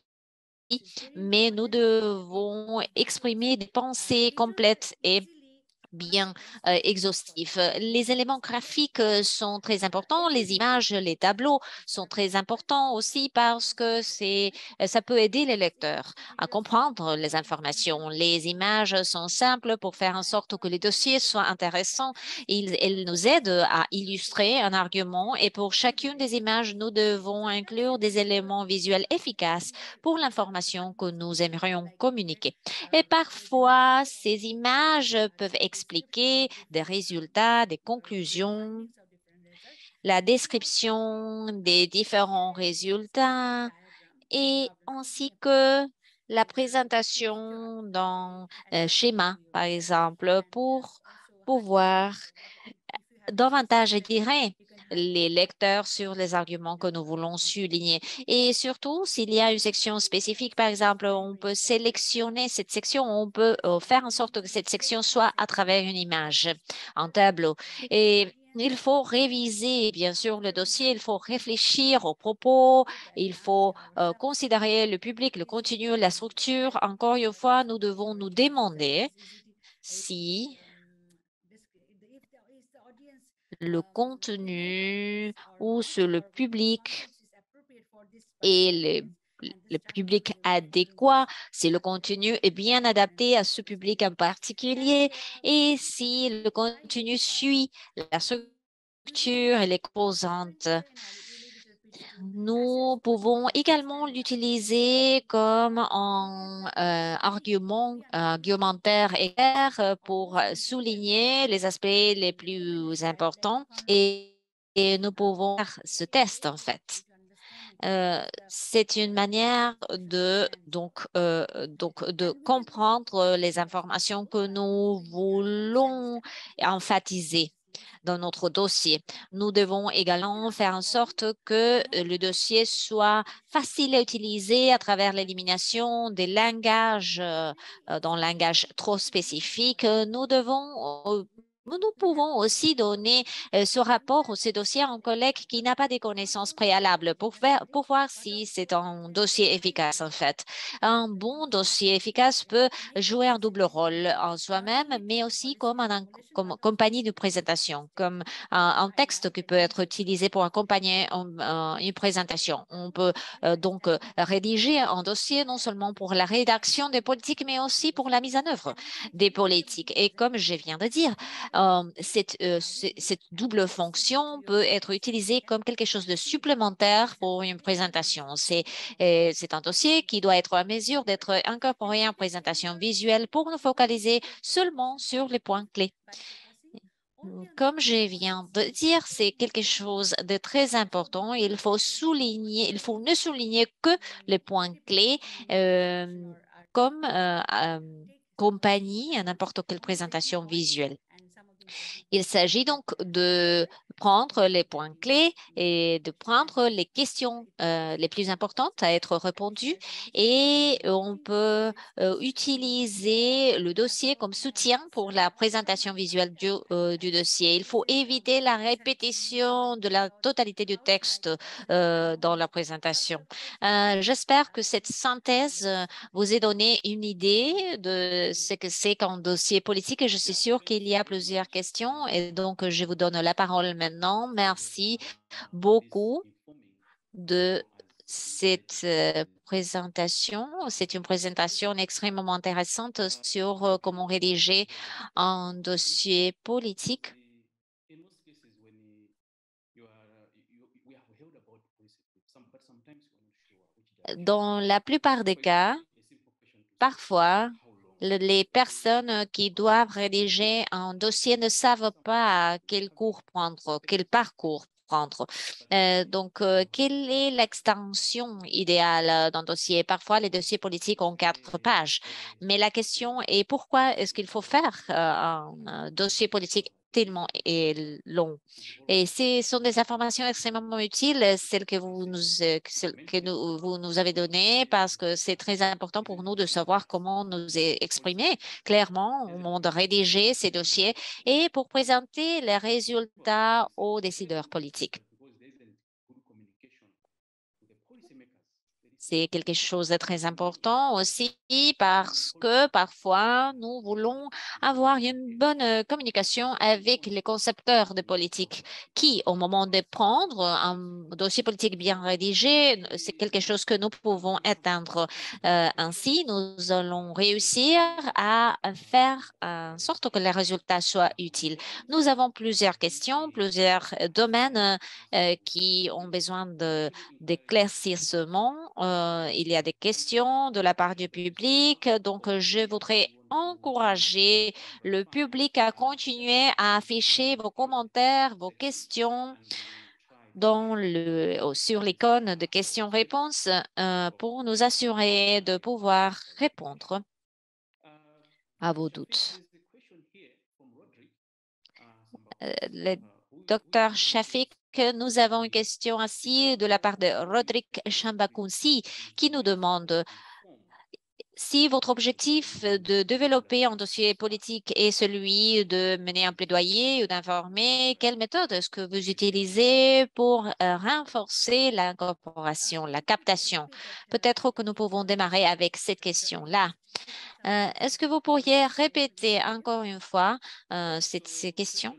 mais nous devons exprimer des pensées complètes et bien euh, exhaustif. Les éléments graphiques euh, sont très importants, les images, les tableaux sont très importants aussi parce que c'est, euh, ça peut aider les lecteurs à comprendre les informations. Les images sont simples pour faire en sorte que les dossiers soient intéressants. Ils, elles nous aident à illustrer un argument et pour chacune des images, nous devons inclure des éléments visuels efficaces pour l'information que nous aimerions communiquer. Et parfois, ces images peuvent expliquer des résultats, des conclusions, la description des différents résultats et ainsi que la présentation d'un euh, schéma, par exemple, pour pouvoir davantage éclairer les lecteurs sur les arguments que nous voulons souligner. Et surtout, s'il y a une section spécifique, par exemple, on peut sélectionner cette section, on peut euh, faire en sorte que cette section soit à travers une image, un tableau. Et il faut réviser, bien sûr, le dossier, il faut réfléchir aux propos, il faut euh, considérer le public, le contenu, la structure. Encore une fois, nous devons nous demander si le contenu ou sur le public et le, le public adéquat, si le contenu est bien adapté à ce public en particulier et si le contenu suit la structure et les composantes. Nous pouvons également l'utiliser comme un euh, argument, argumentaire éclair pour souligner les aspects les plus importants et, et nous pouvons faire ce test en fait. Euh, c'est une manière de donc euh, donc de comprendre les informations que nous voulons emphasiser dans notre dossier. Nous devons également faire en sorte que le dossier soit facile à utiliser à travers l'élimination des langages, euh, dans le langage trop spécifique. Nous devons euh, nous pouvons aussi donner euh, ce rapport ou ce dossier à un collègue qui n'a pas des connaissances préalables pour, faire, pour voir si c'est un dossier efficace en fait. Un bon dossier efficace peut jouer un double rôle en soi-même, mais aussi comme une comme compagnie de présentation, comme un, un, texte qui peut être utilisé pour accompagner un, un, une présentation. On peut euh, donc euh, rédiger un dossier non seulement pour la rédaction des politiques, mais aussi pour la mise en œuvre des politiques. Et comme je viens de dire, euh, cette, euh, cette double fonction peut être utilisée comme quelque chose de supplémentaire pour une présentation. C'est euh, c'est un dossier qui doit être à mesure d'être incorporé en présentation visuelle pour nous focaliser seulement sur les points clés. Comme je viens de dire, c'est quelque chose de très important. Il faut souligner, il faut ne souligner que les points clés euh, comme euh, euh, compagnie à n'importe quelle présentation visuelle. Il s'agit donc de prendre les points clés et de prendre les questions euh, les plus importantes à être répondues et on peut euh, utiliser le dossier comme soutien pour la présentation visuelle du, euh, du dossier. Il faut éviter la répétition de la totalité du texte euh, dans la présentation. Euh, J'espère que cette synthèse vous ait donné une idée de ce que c'est qu'un dossier politique et je suis sûre qu'il y a plusieurs questions et donc je vous donne la parole maintenant. Merci beaucoup de cette euh, présentation. C'est une présentation extrêmement intéressante sur euh, comment rédiger un dossier politique. Dans la plupart des cas, parfois, le- les personnes qui doivent rédiger un dossier ne savent pas quel cours prendre, quel parcours prendre. Euh, donc, euh, quelle est l'extension idéale d'un dossier? Parfois, les dossiers politiques ont quatre pages, mais la question est pourquoi est-ce qu'il faut faire euh, un, un dossier politique tellement est long? Et ce sont des informations extrêmement utiles, celles que vous nous, euh, celles que nous, vous nous avez données, parce que c'est très important pour nous de savoir comment nous e- exprimer clairement au moment de rédiger ces dossiers et pour présenter les résultats aux décideurs politiques. C'est quelque chose de très important aussi parce que parfois nous voulons avoir une bonne euh, communication avec les concepteurs de politique qui, au moment de prendre un dossier politique bien rédigé, c'est quelque chose que nous pouvons atteindre. Euh, ainsi, nous allons réussir à faire en sorte que les résultats soient utiles. Nous avons plusieurs questions, plusieurs domaines euh, qui ont besoin de d'éclaircissement. Euh, il y a des questions de la part du public, donc je voudrais encourager le public à continuer à afficher vos commentaires, vos questions dans le, sur l'icône de questions-réponses euh, pour nous assurer de pouvoir répondre à vos doutes. Euh, le docteur Shafik, nous avons une question ainsi de la part de Roderick Chambakounsi qui nous demande si votre objectif de développer un dossier politique est celui de mener un plaidoyer ou d'informer, quelle méthode est-ce que vous utilisez pour euh, renforcer l'incorporation, la captation? Peut-être que nous pouvons démarrer avec cette question-là. Euh, est-ce que vous pourriez répéter encore une fois euh, cette, ces questions?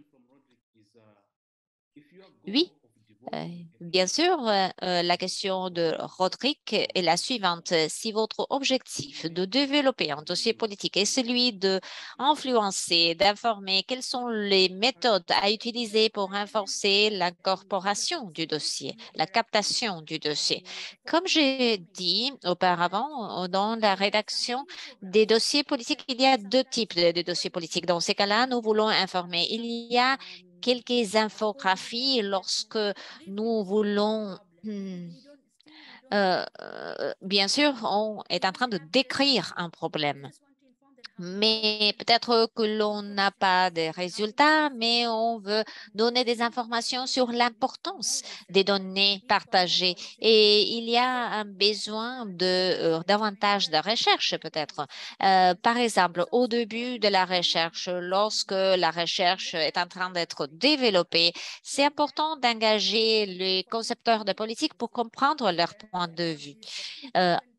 Oui. Euh, Bien sûr, euh, euh, la question de Rodrigue est la suivante. Si votre objectif de développer un dossier politique est celui de influencer, d'informer, quelles sont les méthodes à utiliser pour renforcer l'incorporation du dossier, la captation du dossier? Comme j'ai dit auparavant, dans la rédaction des dossiers politiques, il y a deux types de, de dossiers politiques. Dans ces cas-là, nous voulons informer. Il y a quelques infographies lorsque nous voulons, hmm, euh, euh, bien sûr, on est en train de décrire un problème. Mais peut-être que l'on n'a pas de résultats, mais on veut donner des informations sur l'importance des données partagées. Et il y a un besoin de euh, davantage de recherche peut-être. Euh, par exemple, au début de la recherche, lorsque la recherche est en train d'être développée, c'est important d'engager les concepteurs de politique pour comprendre leur point de vue. Euh,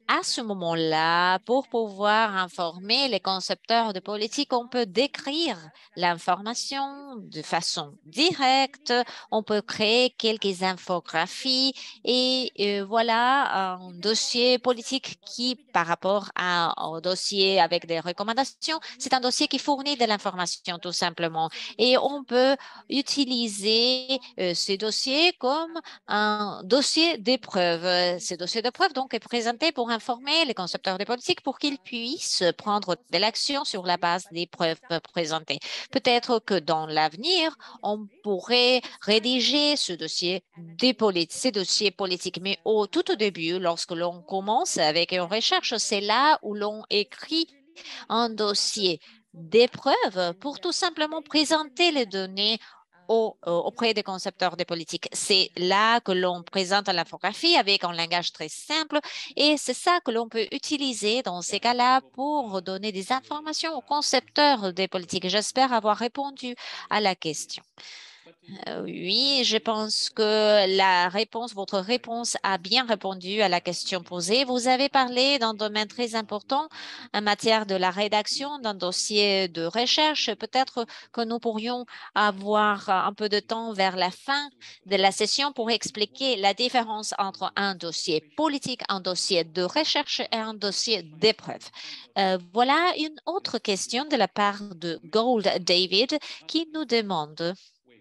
à ce moment-là, pour pouvoir informer les concepteurs de politique, on peut décrire l'information de façon directe, on peut créer quelques infographies et euh, voilà un dossier politique qui, par rapport à un dossier avec des recommandations, c'est un dossier qui fournit de l'information tout simplement. Et on peut utiliser euh, ces dossiers comme un dossier d'épreuve. Ce dossier d'épreuve donc est présenté pour informer les concepteurs de politique pour qu'ils puissent prendre de l'action sur la base des preuves présentées. Peut-être que dans l'avenir, on pourrait rédiger ce dossier des politiques, ces dossiers politiques, mais au tout au début, lorsque l'on commence avec une recherche, c'est là où l'on écrit un dossier d'épreuve pour tout simplement présenter les données au, auprès des concepteurs de politiques. C'est là que l'on présente l'infographie avec un langage très simple et c'est ça que l'on peut utiliser dans ces cas-là pour donner des informations aux concepteurs des politiques. J'espère avoir répondu à la question. Euh, oui, je pense que la réponse, votre réponse a bien répondu à la question posée. Vous avez parlé d'un domaine très important en matière de la rédaction d'un dossier de recherche. Peut-être que nous pourrions avoir un peu de temps vers la fin de la session pour expliquer la différence entre un dossier politique, un dossier de recherche et un dossier d'épreuve. Euh, voilà une autre question de la part de Gold David qui nous demande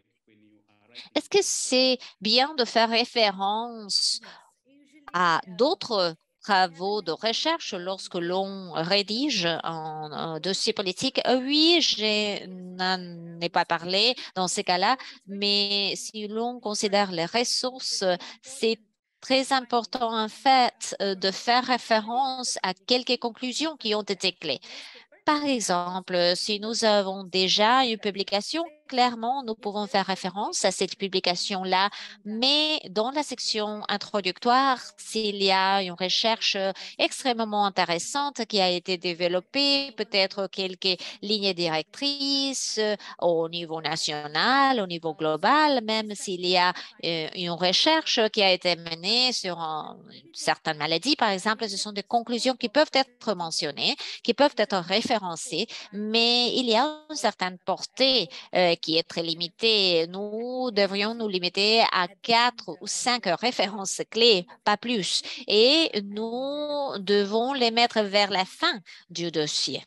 est-ce que c'est bien de faire référence à d'autres travaux de recherche lorsque l'on rédige un, un dossier politique? Euh, Oui, je n'en ai pas parlé dans ces cas-là, mais si l'on considère les ressources, c'est très important en fait euh, de faire référence à quelques conclusions qui ont été clés. Par exemple, si nous avons déjà une publication, clairement, nous pouvons faire référence à cette publication-là, mais dans la section introductoire, s'il y a une recherche extrêmement intéressante qui a été développée, peut-être quelques lignes directrices euh, au niveau national, au niveau global, même s'il y a euh, une recherche qui a été menée sur un- une certaine maladie, par exemple, ce sont des conclusions qui peuvent être mentionnées qui peuvent être référencés, mais il y a une certaine portée euh, qui est très limitée. Nous devrions nous limiter à quatre ou cinq références clés, pas plus. Et nous devons les mettre vers la fin du dossier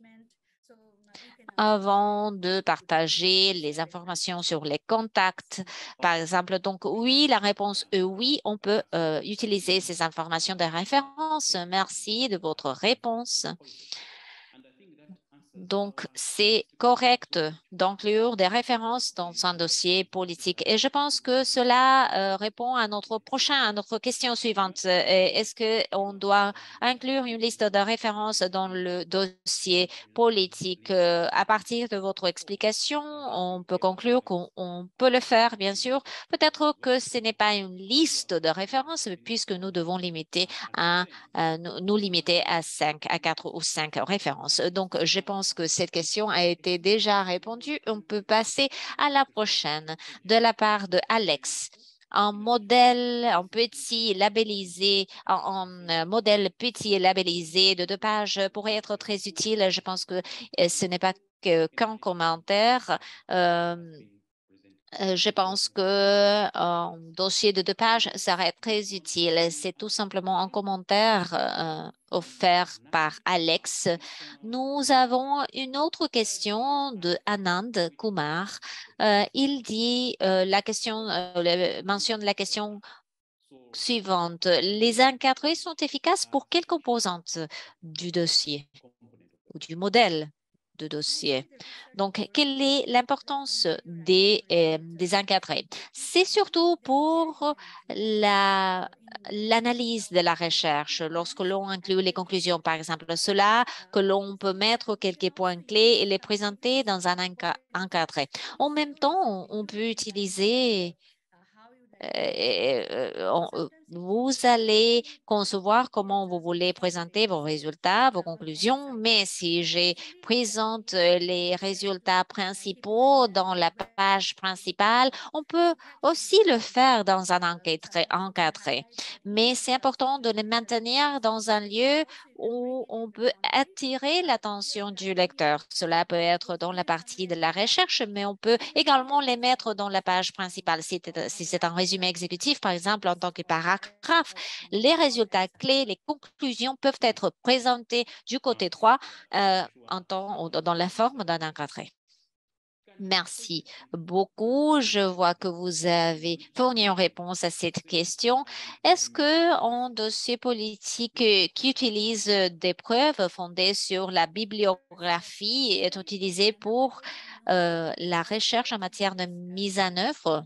avant de partager les informations sur les contacts, par exemple. Donc, oui, la réponse est oui, on peut euh, utiliser ces informations de référence. Merci de votre réponse. Donc, c'est correct d'inclure des références dans un dossier politique. Et je pense que cela euh, répond à notre prochain, à notre question suivante. Euh, Est-ce qu'on doit inclure une liste de références dans le dossier politique? Euh, à partir de votre explication, on peut conclure qu'on on peut le faire, bien sûr. Peut-être que ce n'est pas une liste de références puisque nous devons limiter à, à nous, nous limiter à cinq, à quatre ou cinq références. Donc, je pense que cette question a été déjà répondue. On peut passer à la prochaine de la part de Alex. Un modèle, un petit labellisé, un, un modèle petit et labellisé de deux pages pourrait être très utile. Je pense que euh, ce n'est pas qu'un commentaire. Euh, euh, Je pense que un dossier de deux pages serait très utile. C'est tout simplement un commentaire euh, offert par Alex. Nous avons une autre question de Anand Kumar. Euh, il dit euh, la question, euh, le- mentionne la question suivante. Les encadrés sont efficaces pour quelle composante du dossier ou du modèle de dossier? Donc, quelle est l'importance des, euh, des encadrés? C'est surtout pour la, l'analyse de la recherche, lorsque l'on inclut les conclusions, par exemple, cela que l'on peut mettre quelques points clés et les présenter dans un enca- encadré. En même temps, on peut utiliser euh, euh, on- vous allez concevoir comment vous voulez présenter vos résultats, vos conclusions, mais si je présente les résultats principaux dans la page principale, on peut aussi le faire dans un encadré. encadré. Mais c'est important de les maintenir dans un lieu où on peut attirer l'attention du lecteur. Cela peut être dans la partie de la recherche, mais on peut également les mettre dans la page principale. Si c'est un résumé exécutif, par exemple, en tant que paragraphe, les résultats clés, les conclusions peuvent être présentées du côté droit euh, en temps, dans la forme d'un encadré. Merci beaucoup. Je vois que vous avez fourni une réponse à cette question. Est-ce qu'un dossier politique qui utilise des preuves fondées sur la bibliographie est utilisé pour euh, la recherche en matière de mise en œuvre?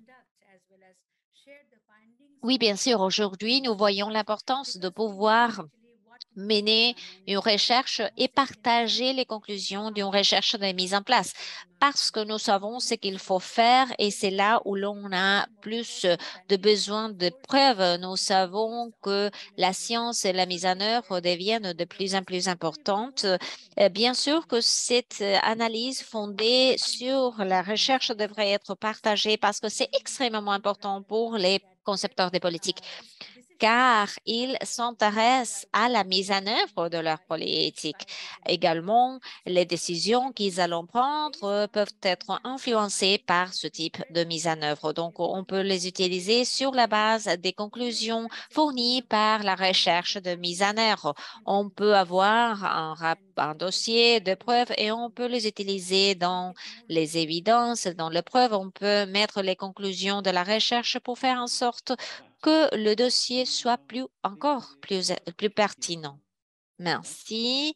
Oui, bien sûr. Aujourd'hui, nous voyons l'importance de pouvoir mener une recherche et partager les conclusions d'une recherche de mise en place parce que nous savons ce qu'il faut faire et c'est là où l'on a plus de besoin de preuves. Nous savons que la science et la mise en œuvre deviennent de plus en plus importantes. Euh, Bien sûr que cette analyse fondée sur la recherche devrait être partagée parce que c'est extrêmement important pour les concepteurs des politiques car ils s'intéressent à la mise en œuvre de leur politique. Également, les décisions qu'ils allons prendre peuvent être influencées par ce type de mise en œuvre. Donc, on peut les utiliser sur la base des conclusions fournies par la recherche de mise en œuvre. On peut avoir un, rap- un dossier de preuves et on peut les utiliser dans les évidences, dans les preuves. On peut mettre les conclusions de la recherche pour faire en sorte que le dossier soit plus, encore plus, plus pertinent. Merci.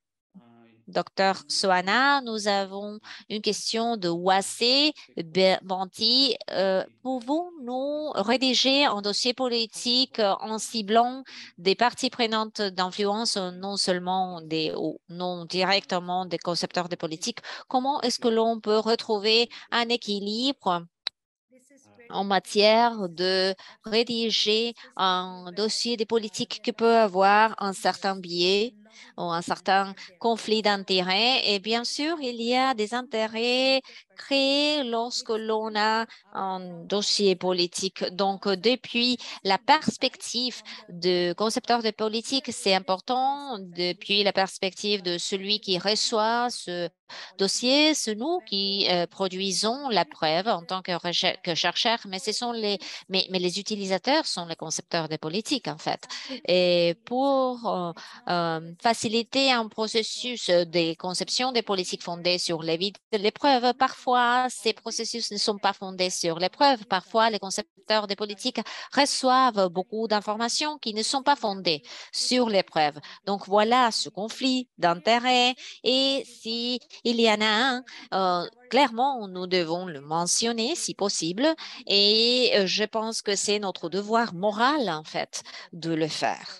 Docteur Soana, nous avons une question de Wassé Banti. Euh, Pouvons-nous rédiger un dossier politique en ciblant des parties prenantes d'influence, non seulement des, ou non directement des concepteurs de politique? Comment est-ce que l'on peut retrouver un équilibre en matière de rédiger un dossier de politique qui peut avoir un certain biais ou un certain conflit d'intérêts. Et bien sûr, il y a des intérêts créés lorsque l'on a un dossier politique. Donc, depuis la perspective de concepteur de politique, c'est important. Depuis la perspective de celui qui reçoit ce dossier, c'est nous qui euh, produisons la preuve en tant que, recher- que chercheurs, mais ce sont les, mais, mais les utilisateurs sont les concepteurs des politiques, en fait. Et pour euh, euh, faciliter un processus de conception des politiques fondées sur les, vid- les preuves, parfois, ces processus ne sont pas fondés sur les preuves. Parfois, les concepteurs des politiques reçoivent beaucoup d'informations qui ne sont pas fondées sur les preuves. Donc, voilà ce conflit d'intérêts. Et si il y en a un, euh, clairement, nous devons le mentionner si possible et euh, je pense que c'est notre devoir moral, en fait, de le faire.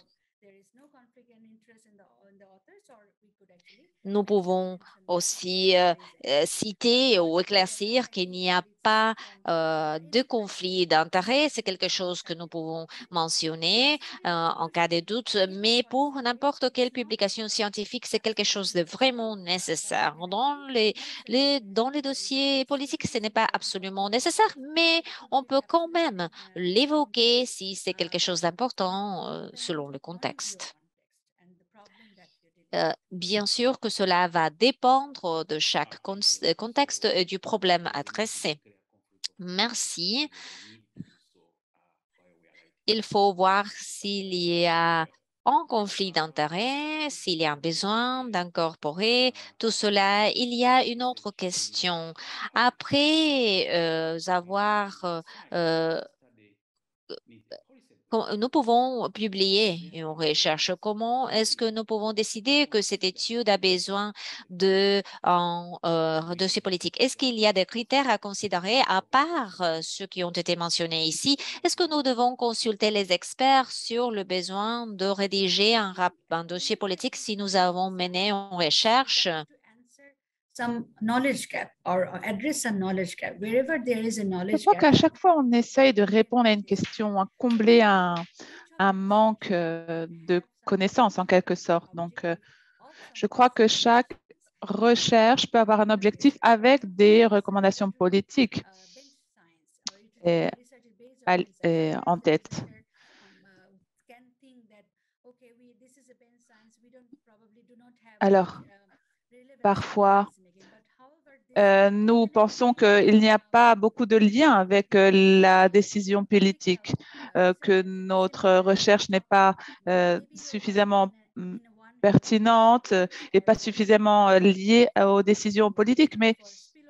Nous pouvons aussi euh, euh, citer ou éclaircir qu'il n'y a pas euh, de conflit d'intérêts. C'est quelque chose que nous pouvons mentionner euh, en cas de doute, mais pour n'importe quelle publication scientifique, c'est quelque chose de vraiment nécessaire. Dans les, les, dans les dossiers politiques, ce n'est pas absolument nécessaire, mais on peut quand même l'évoquer si c'est quelque chose d'important euh, selon le contexte. Euh, bien sûr que cela va dépendre de chaque con- contexte et du problème adressé. Merci. Il faut voir s'il y a un conflit d'intérêts, s'il y a un besoin d'incorporer tout cela. Il y a une autre question. Après euh, avoir euh, euh, Com- nous pouvons publier une recherche. Comment est-ce que nous pouvons décider que cette étude a besoin de un euh, dossier politique? Est-ce qu'il y a des critères à considérer à part euh, ceux qui ont été mentionnés ici? Est-ce que nous devons consulter les experts sur le besoin de rédiger un, rap- un dossier politique si nous avons mené une recherche? some knowledge gap or address some knowledge gap. Wherever there is a Je knowledge crois gap, qu'à chaque fois, on essaye de répondre à une question, à combler un, un manque euh, de connaissances en quelque sorte. Donc, euh, je crois que chaque recherche peut avoir un objectif avec des recommandations politiques et, et en tête. Alors, parfois, euh, nous pensons qu'il n'y a pas beaucoup de lien avec euh, la décision politique, euh, que notre recherche n'est pas euh, suffisamment mm, pertinente et pas suffisamment euh, liée aux décisions politiques. Mais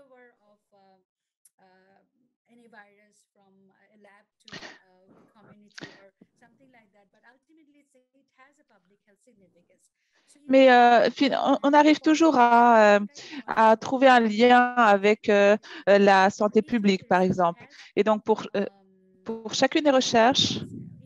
Mais euh, on, on arrive toujours à, à trouver un lien avec euh, la santé publique, par exemple. Et donc, pour, euh, pour chacune des recherches,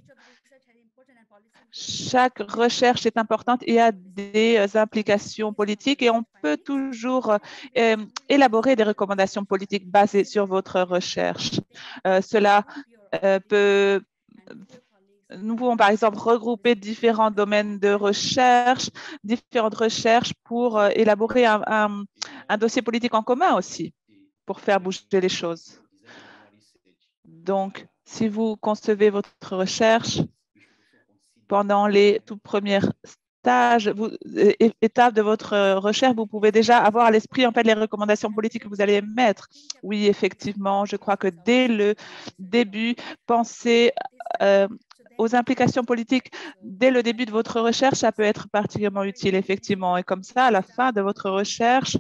chaque recherche est importante et a des implications politiques et on peut toujours euh, élaborer des recommandations politiques basées sur votre recherche. Euh, cela euh, peut Nous pouvons, par exemple, regrouper différents domaines de recherche, différentes recherches pour euh, élaborer un, un, un dossier politique en commun aussi, pour faire bouger les choses. Donc, si vous concevez votre recherche pendant les tout premiers stages, vous, é, étapes de votre recherche, vous pouvez déjà avoir à l'esprit en fait les recommandations politiques que vous allez mettre. Oui, effectivement, je crois que dès le début, pensez euh, aux implications politiques dès le début de votre recherche, ça peut être particulièrement utile, effectivement. Et comme ça, à la fin de votre recherche,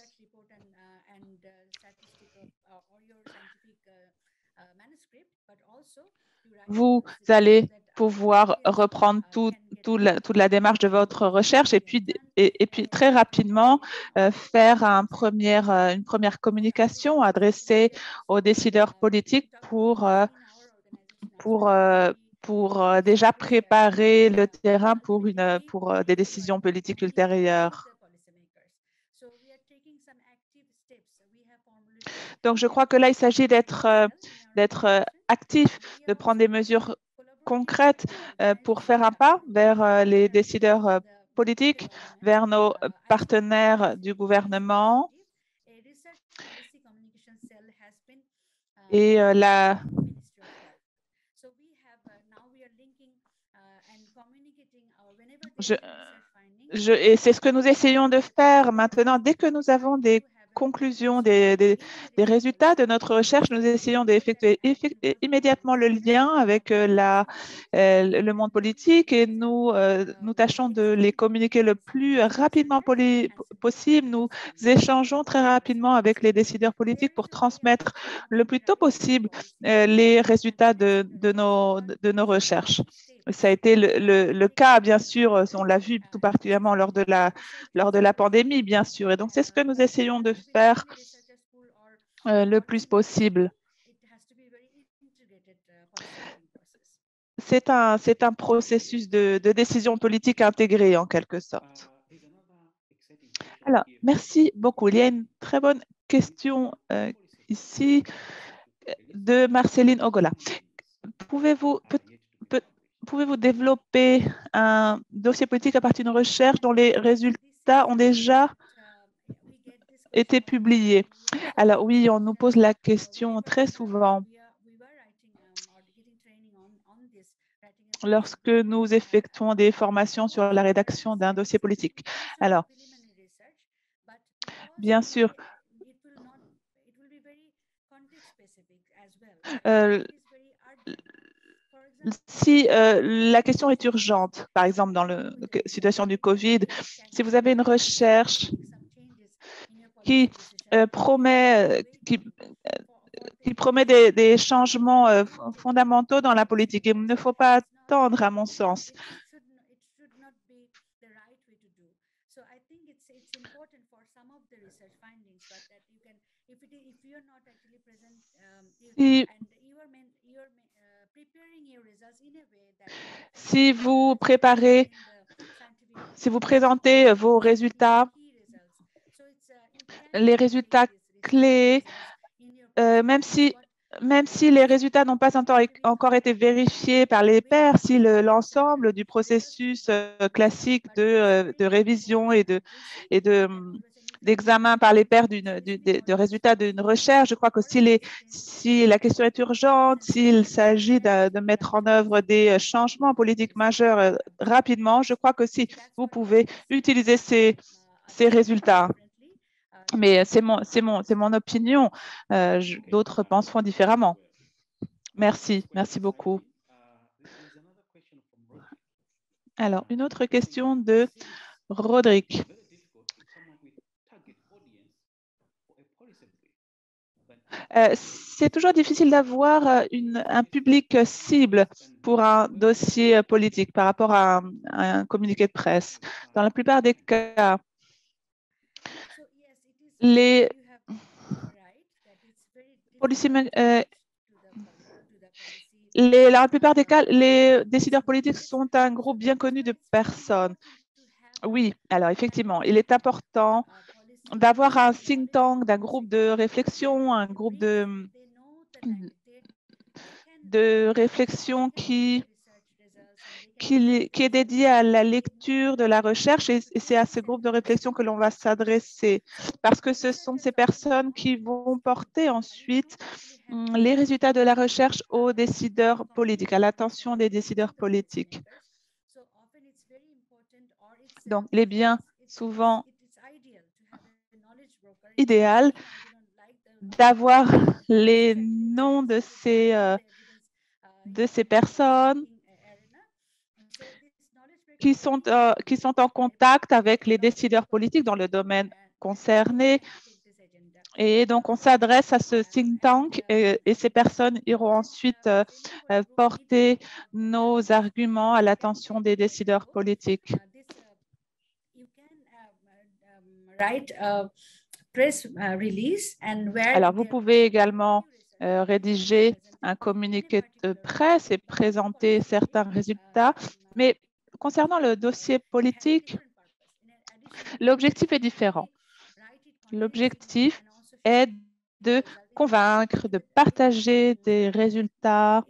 vous allez pouvoir reprendre tout, tout la, toute la démarche de votre recherche et puis, et, et puis très rapidement euh, faire un premier, euh, une première communication adressée aux décideurs politiques pour, euh, pour euh, pour euh, déjà préparer le terrain pour, une, pour euh, des décisions politiques ultérieures. Donc, je crois que là, il s'agit d'être euh, d'être euh, actif, de prendre des mesures concrètes euh, pour faire un pas vers euh, les décideurs euh, politiques, vers nos partenaires du gouvernement. Et euh, la Je, je, et c'est ce que nous essayons de faire maintenant. Dès que nous avons des conclusions, des, des, des résultats de notre recherche, nous essayons d'effectuer immédiatement le lien avec la, euh, le monde politique et nous, euh, nous tâchons de les communiquer le plus rapidement possible. Nous échangeons très rapidement avec les décideurs politiques pour transmettre le plus tôt possible euh, les résultats de, de, nos, de nos recherches. Ça a été le, le, le cas, bien sûr, on l'a vu tout particulièrement lors de, la, lors de la pandémie, bien sûr. Et donc, c'est ce que nous essayons de faire euh, le plus possible. C'est un, c'est un processus de, de décision politique intégré, en quelque sorte. Alors, merci beaucoup. Il y a une très bonne question euh, ici de Marceline Ogola. Pouvez-vous peut, peut, Pouvez-vous développer un dossier politique à partir d'une recherche dont les résultats ont déjà été publiés? Alors oui, on nous pose la question très souvent lorsque nous effectuons des formations sur la rédaction d'un dossier politique. Alors, bien sûr, euh, si euh, la question est urgente, par exemple dans la situation du Covid, si vous avez une recherche qui euh, promet, qui, qui promet des, des changements euh, fondamentaux dans la politique, il ne faut pas attendre, à mon sens. Si, si vous préparez, si vous présentez vos résultats les résultats clés, euh, même si Même si les résultats n'ont pas encore été vérifiés par les pairs, si l'ensemble du processus euh, classique de, euh, de révision et de, et de, d'examen par les pairs d'une, du, de, de résultats d'une recherche, je crois que si, les, si la question est urgente, s'il s'agit de, de mettre en œuvre des changements politiques majeurs euh, rapidement, je crois que si vous pouvez utiliser ces, ces résultats. Mais c'est mon, c'est mon, c'est mon opinion. Euh, D'autres penseront différemment. Merci, merci beaucoup. Alors, une autre question de Roderick. Euh, c'est toujours difficile d'avoir un public cible pour un dossier politique par rapport à un, à un communiqué de presse. Dans la plupart des cas, les policy, euh, les, la plupart des cas, les décideurs politiques sont un groupe bien connu de personnes. Oui, alors effectivement, il est important d'avoir un think tank, d'un groupe de réflexion, un groupe de, de réflexion qui, qui, qui est dédié à la lecture de la recherche et, et c'est à ce groupe de réflexion que l'on va s'adresser parce que ce sont ces personnes qui vont porter ensuite les résultats de la recherche aux décideurs politiques, à l'attention des décideurs politiques. Donc, il est bien souvent idéal d'avoir les noms de ces, euh, de ces personnes qui sont, euh, qui sont en contact avec les décideurs politiques dans le domaine concerné. Et donc, on s'adresse à ce think tank et, et ces personnes iront ensuite euh, porter nos arguments à l'attention des décideurs politiques. Alors, vous pouvez également euh, rédiger un communiqué de presse et présenter certains résultats, mais concernant le dossier politique, l'objectif est différent. L'objectif est de convaincre, de partager des résultats.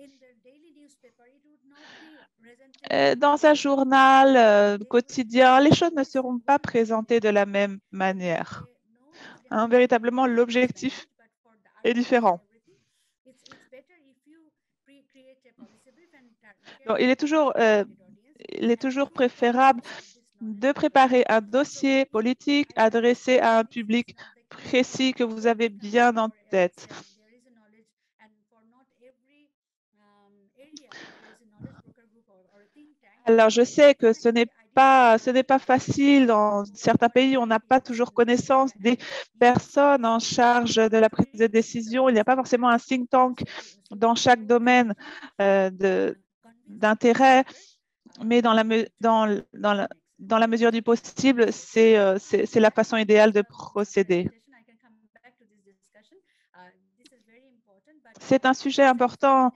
Dans un journal euh, quotidien, les choses ne seront pas présentées de la même manière. Hein, véritablement, l'objectif est différent. Donc, il, est toujours, euh, il est toujours préférable de préparer un dossier politique adressé à un public précis que vous avez bien en tête. Alors, je sais que ce n'est pas, ce n'est pas facile. Dans certains pays, on n'a pas toujours connaissance des personnes en charge de la prise de décision. Il n'y a pas forcément un think tank dans chaque domaine euh, d'intérêt, mais dans la, dans, dans, la, dans la mesure du possible, c'est euh, la façon idéale de procéder. C'est un sujet important.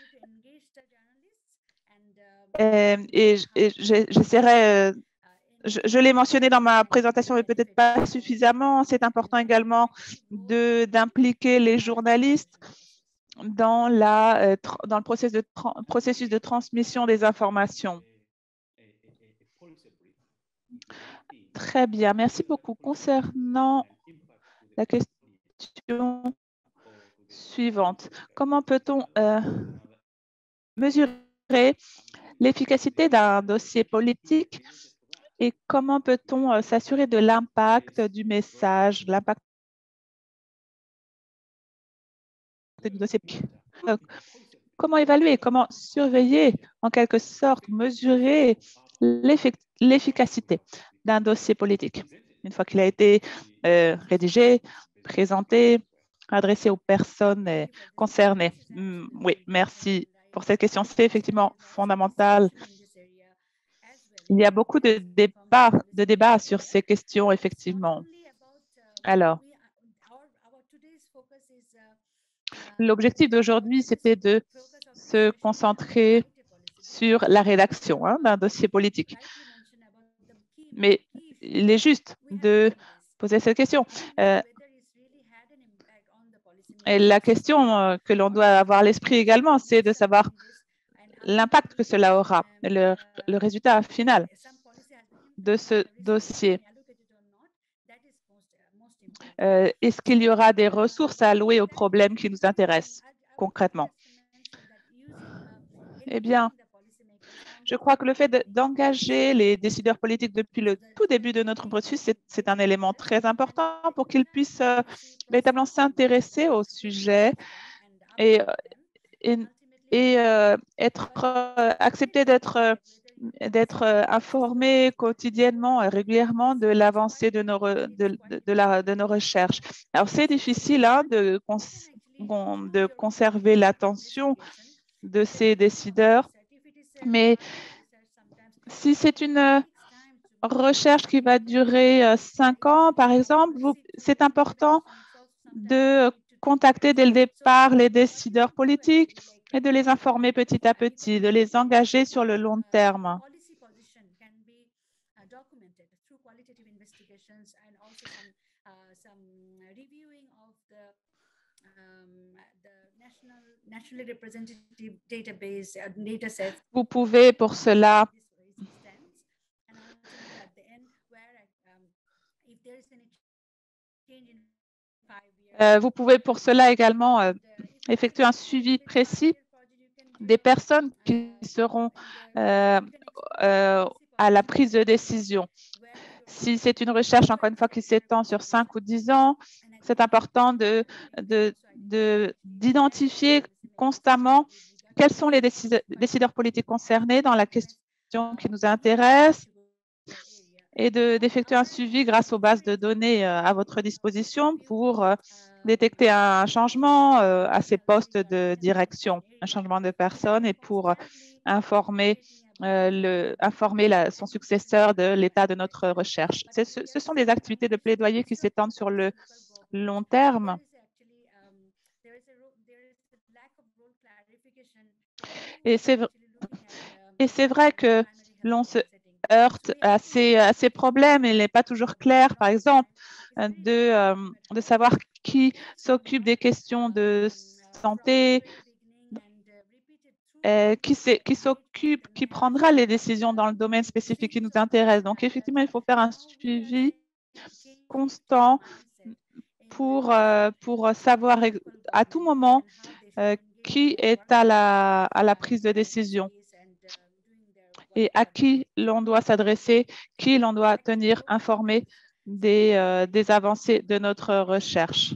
Euh, et, et j'essaierai, euh, je, je l'ai mentionné dans ma présentation, mais peut-être pas suffisamment. C'est important également d'impliquer les journalistes dans, la, euh, dans le processus de, processus de transmission des informations. Très bien, merci beaucoup. Concernant la question suivante, comment peut-on euh, mesurer l'efficacité d'un dossier politique et comment peut-on euh, s'assurer de l'impact du message, l'impact du dossier politique. Euh, comment évaluer, comment surveiller, en quelque sorte, mesurer l'efficacité d'un dossier politique une fois qu'il a été euh, rédigé, présenté, adressé aux personnes euh, concernées. Mm, oui, merci pour cette question. C'est effectivement fondamental. Il y a beaucoup de débats, de débats sur ces questions, effectivement. Alors, l'objectif d'aujourd'hui, c'était de se concentrer sur la rédaction hein, d'un dossier politique. Mais il est juste de poser cette question. Euh, et la question euh, que l'on doit avoir à l'esprit également, c'est de savoir l'impact que cela aura, le, le résultat final de ce dossier. Euh, Est-ce qu'il y aura des ressources allouées aux problèmes qui nous intéressent concrètement? Eh bien, je crois que le fait d'engager les décideurs politiques depuis le tout début de notre processus, c'est un élément très important pour qu'ils puissent euh, véritablement s'intéresser au sujet et, et, et euh, être euh, accepter d'être euh, d'être informés quotidiennement et régulièrement de l'avancée de nos, de, de, de, la, de nos recherches. Alors, c'est difficile hein, de, cons de conserver l'attention de ces décideurs, mais si c'est une recherche qui va durer cinq ans, par exemple, c'est important de contacter dès le départ les décideurs politiques et de les informer petit à petit, de les engager sur le long terme. Vous pouvez pour cela euh, vous pouvez pour cela également euh, effectuer un suivi précis des personnes qui seront euh, euh, à la prise de décision. Si c'est une recherche, encore une fois, qui s'étend sur cinq ou dix ans, c'est important de, de, de, d'identifier constamment quels sont les décideurs, décideurs politiques concernés dans la question qui nous intéresse et d'effectuer un suivi grâce aux bases de données euh, à votre disposition pour euh, détecter un changement euh, à ces postes de direction, un changement de personne et pour euh, informer, euh, le, informer la, son successeur de l'état de notre recherche. Ce, ce sont des activités de plaidoyer qui s'étendent sur le long terme. Et c'est et c'est vrai que l'on se heurte à ces, à ces problèmes. Il n'est pas toujours clair, par exemple, de, euh, de savoir qui s'occupe des questions de santé, euh, qui s'occupe, qui prendra les décisions dans le domaine spécifique qui nous intéresse. Donc, effectivement, il faut faire un suivi constant pour, euh, pour savoir à tout moment euh, qui est à la, à la prise de décision et à qui l'on doit s'adresser, qui l'on doit tenir informé des, euh, des avancées de notre recherche.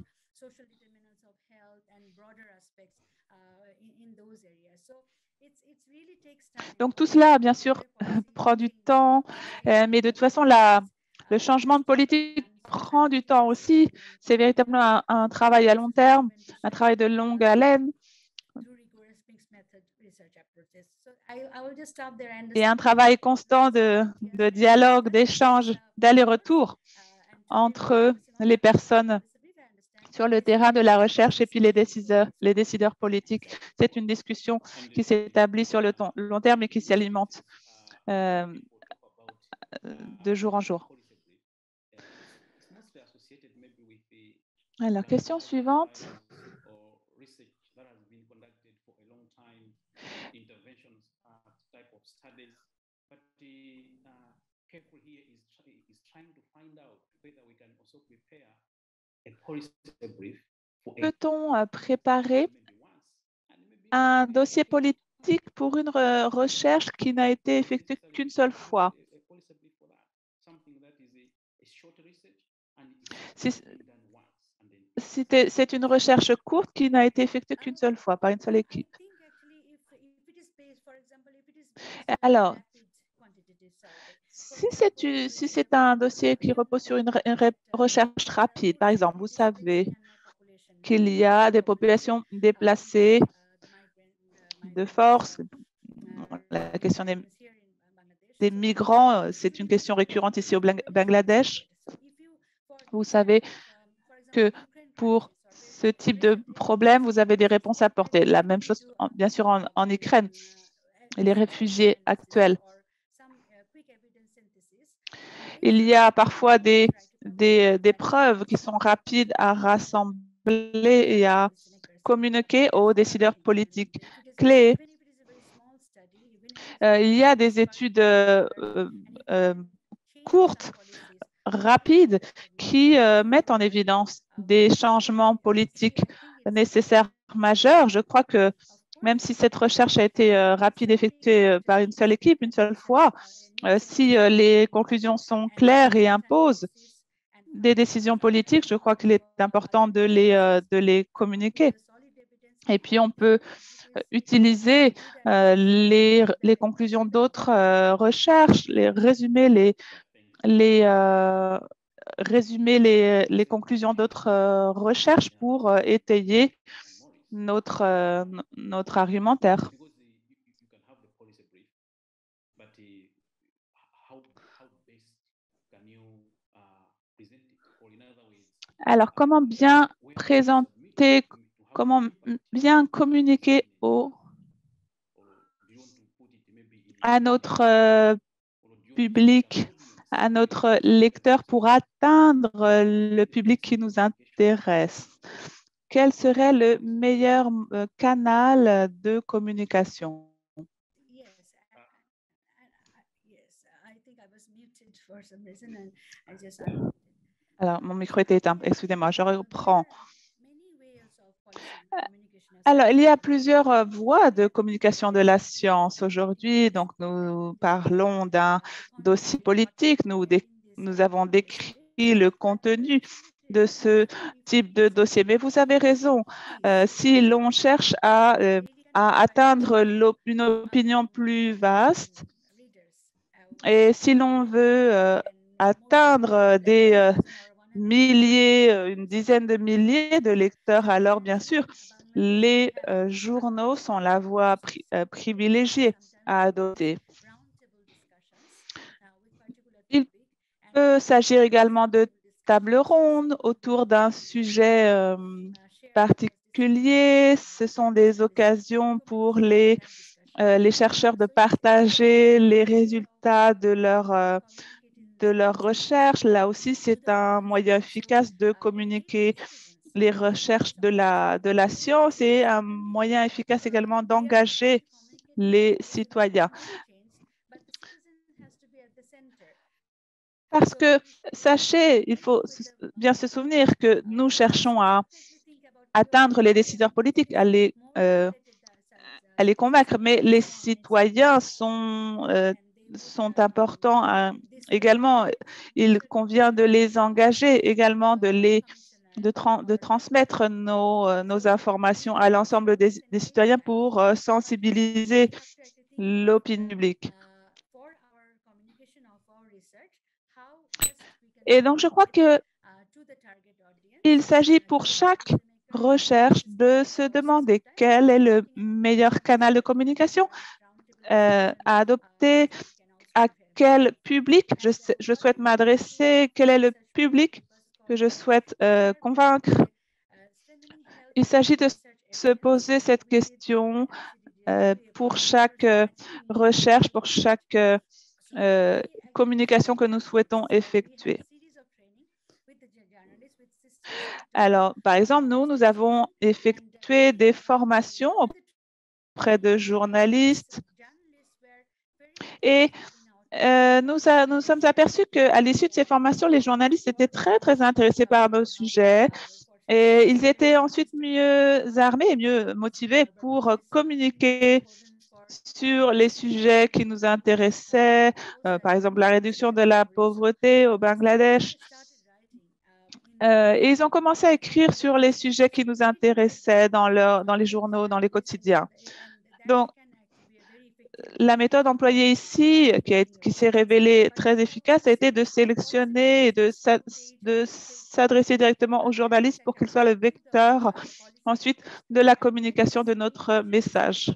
Donc, tout cela, bien sûr, prend du temps, euh, mais de toute façon, la, le changement de politique prend du temps aussi. C'est véritablement un, un travail à long terme, un travail de longue haleine. Et un travail constant de, de dialogue, d'échange, d'aller-retour entre les personnes sur le terrain de la recherche et puis les décideurs, les décideurs politiques. C'est une discussion qui s'établit sur le temps, long terme et qui s'alimente euh, de jour en jour. Alors, question suivante. Peut-on préparer un dossier politique pour une recherche qui n'a été effectuée qu'une seule fois? Si, si c'est une recherche courte qui n'a été effectuée qu'une seule fois par une seule équipe. Alors, si c'est si un dossier qui repose sur une, une recherche rapide, par exemple, vous savez qu'il y a des populations déplacées de force. La question des, des migrants, c'est une question récurrente ici au Bangladesh. Vous savez que pour ce type de problème, vous avez des réponses à apporter. La même chose, bien sûr, en, en Ukraine et les réfugiés actuels. Il y a parfois des des, des preuves qui sont rapides à rassembler et à communiquer aux décideurs politiques clés. Euh, il y a des études euh, euh, courtes, rapides, qui euh, mettent en évidence des changements politiques nécessaires majeurs. Je crois que même si cette recherche a été euh, rapide, effectuée euh, par une seule équipe, une seule fois, euh, si euh, les conclusions sont claires et imposent des décisions politiques, je crois qu'il est important de les, euh, de les communiquer. Et puis, on peut utiliser euh, les, les conclusions d'autres euh, recherches, les résumer, les, les, euh, résumer les, les conclusions d'autres euh, recherches pour euh, étayer notre, euh, notre argumentaire. Alors, comment bien présenter, comment bien communiquer au, à notre euh, public, à notre lecteur pour atteindre le public qui nous intéresse? Quel serait le meilleur euh, canal de communication? Alors, mon micro était éteint. Excusez-moi, je reprends. Alors, il y a plusieurs voies de communication de la science aujourd'hui. Donc, nous parlons d'un dossier politique. Nous, nous avons décrit le contenu de ce type de dossier. Mais vous avez raison. Euh, si l'on cherche à, euh, à atteindre une opinion plus vaste et si l'on veut euh, atteindre des euh, milliers, une dizaine de milliers de lecteurs, alors bien sûr, les euh, journaux sont la voie pri euh, privilégiée à adopter. Il peut s'agir également de tables rondes autour d'un sujet euh, particulier. Ce sont des occasions pour les, euh, les chercheurs de partager les résultats de leur euh, de leurs recherches. Là aussi, c'est un moyen efficace de communiquer les recherches de la, de la science et un moyen efficace également d'engager les citoyens. Parce que, sachez, il faut bien se souvenir que nous cherchons à atteindre les décideurs politiques, à les, euh, à les convaincre, mais les citoyens sont, euh, sont importants à, également. Il convient de les engager, également de les de, tra de transmettre nos, euh, nos informations à l'ensemble des, des citoyens pour euh, sensibiliser l'opinion publique. Et donc, je crois que il s'agit pour chaque recherche de se demander quel est le meilleur canal de communication euh, à adopter, à quel public je, je souhaite m'adresser, quel est le public que je souhaite euh, convaincre. Il s'agit de se poser cette question euh, pour chaque euh, recherche, pour chaque euh, euh, communication que nous souhaitons effectuer. Alors, par exemple, nous, nous avons effectué des formations auprès de journalistes et euh, nous, a, nous sommes aperçus qu'à l'issue de ces formations, les journalistes étaient très, très intéressés par nos sujets et ils étaient ensuite mieux armés et mieux motivés pour communiquer sur les sujets qui nous intéressaient, euh, par exemple la réduction de la pauvreté au Bangladesh. Euh, et ils ont commencé à écrire sur les sujets qui nous intéressaient dans, leur, dans les journaux, dans les quotidiens. Donc, la méthode employée ici, qui, qui s'est révélée très efficace, a été de sélectionner et de s'adresser directement aux journalistes pour qu'ils soient le vecteur ensuite de la communication de notre message.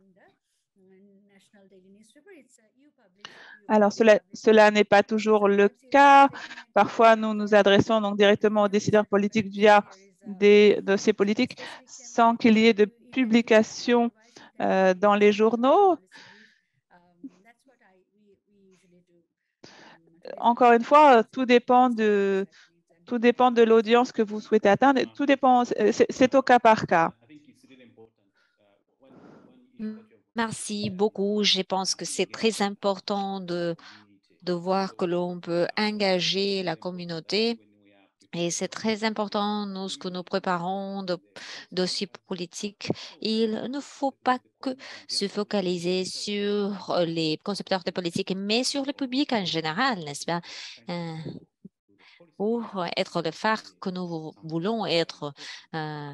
Alors, cela, cela n'est pas toujours le cas. Parfois, nous nous adressons donc directement aux décideurs politiques via des dossiers politiques sans qu'il y ait de publication euh, dans les journaux. encore une fois, tout dépend de, tout dépend de l'audience que vous souhaitez atteindre. Tout dépend, c'est au cas par cas. Merci beaucoup. Je pense que c'est très important de, de voir que l'on peut engager la communauté. Et c'est très important, nous, ce que nous préparons de dossiers politiques. Il ne faut pas que se focaliser sur les concepteurs de politique, mais sur le public en général, n'est-ce pas? Euh, pour être le phare que nous voulons être. Euh,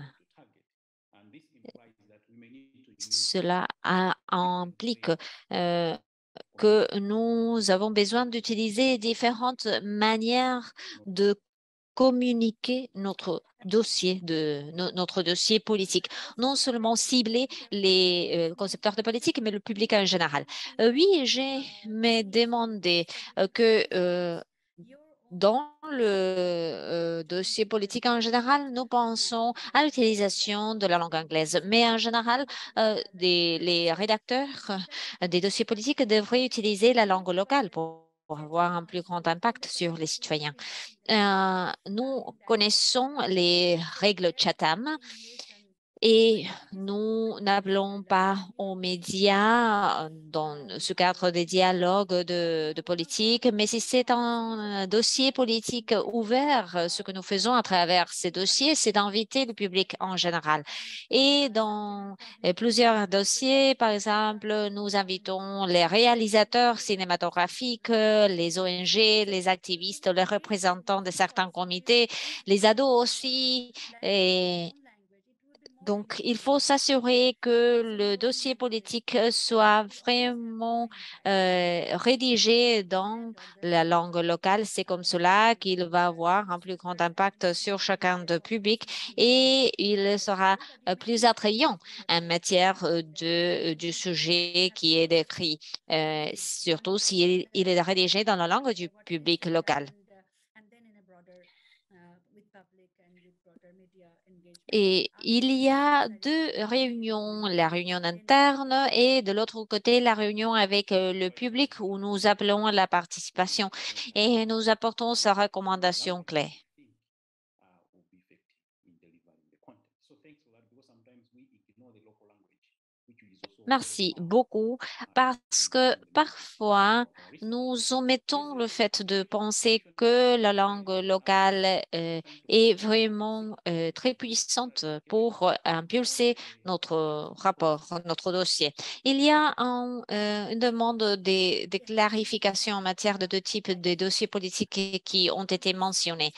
cela a- implique euh, que nous avons besoin d'utiliser différentes manières de communiquer notre dossier de no- notre dossier politique, non seulement cibler les euh, concepteurs de politique, mais le public en général. Euh, oui, j'ai me demandé euh, que euh, dans le euh, dossier politique en général, nous pensons à l'utilisation de la langue anglaise, mais en général, euh, des- les rédacteurs euh, des dossiers politiques devraient utiliser la langue locale pour pour avoir un plus grand impact sur les citoyens. Euh, nous connaissons les règles Chatham et nous n'appelons pas aux médias dans ce cadre des dialogues de, de politique, mais si c'est un dossier politique ouvert, ce que nous faisons à travers ces dossiers, c'est d'inviter le public en général. Et dans plusieurs dossiers, par exemple, nous invitons les réalisateurs cinématographiques, les O N G, les activistes, les représentants de certains comités, les ados aussi, et donc, il faut s'assurer que le dossier politique soit vraiment euh, rédigé dans la langue locale. C'est comme cela qu'il va avoir un plus grand impact sur chacun de public et il sera euh, plus attrayant en matière euh, de, du sujet qui est décrit, euh, surtout s'il il est rédigé dans la langue du public local. Et il y a deux réunions, la réunion interne et de l'autre côté, la réunion avec euh, le public où nous appelons à la participation et nous apportons sa recommandation clé. Merci beaucoup parce que parfois nous omettons le fait de penser que la langue locale euh, est vraiment euh, très puissante pour euh, impulser notre rapport, notre dossier. Il y a un, euh, une demande de, de clarification en matière de deux types de dossiers politiques qui ont été mentionnés.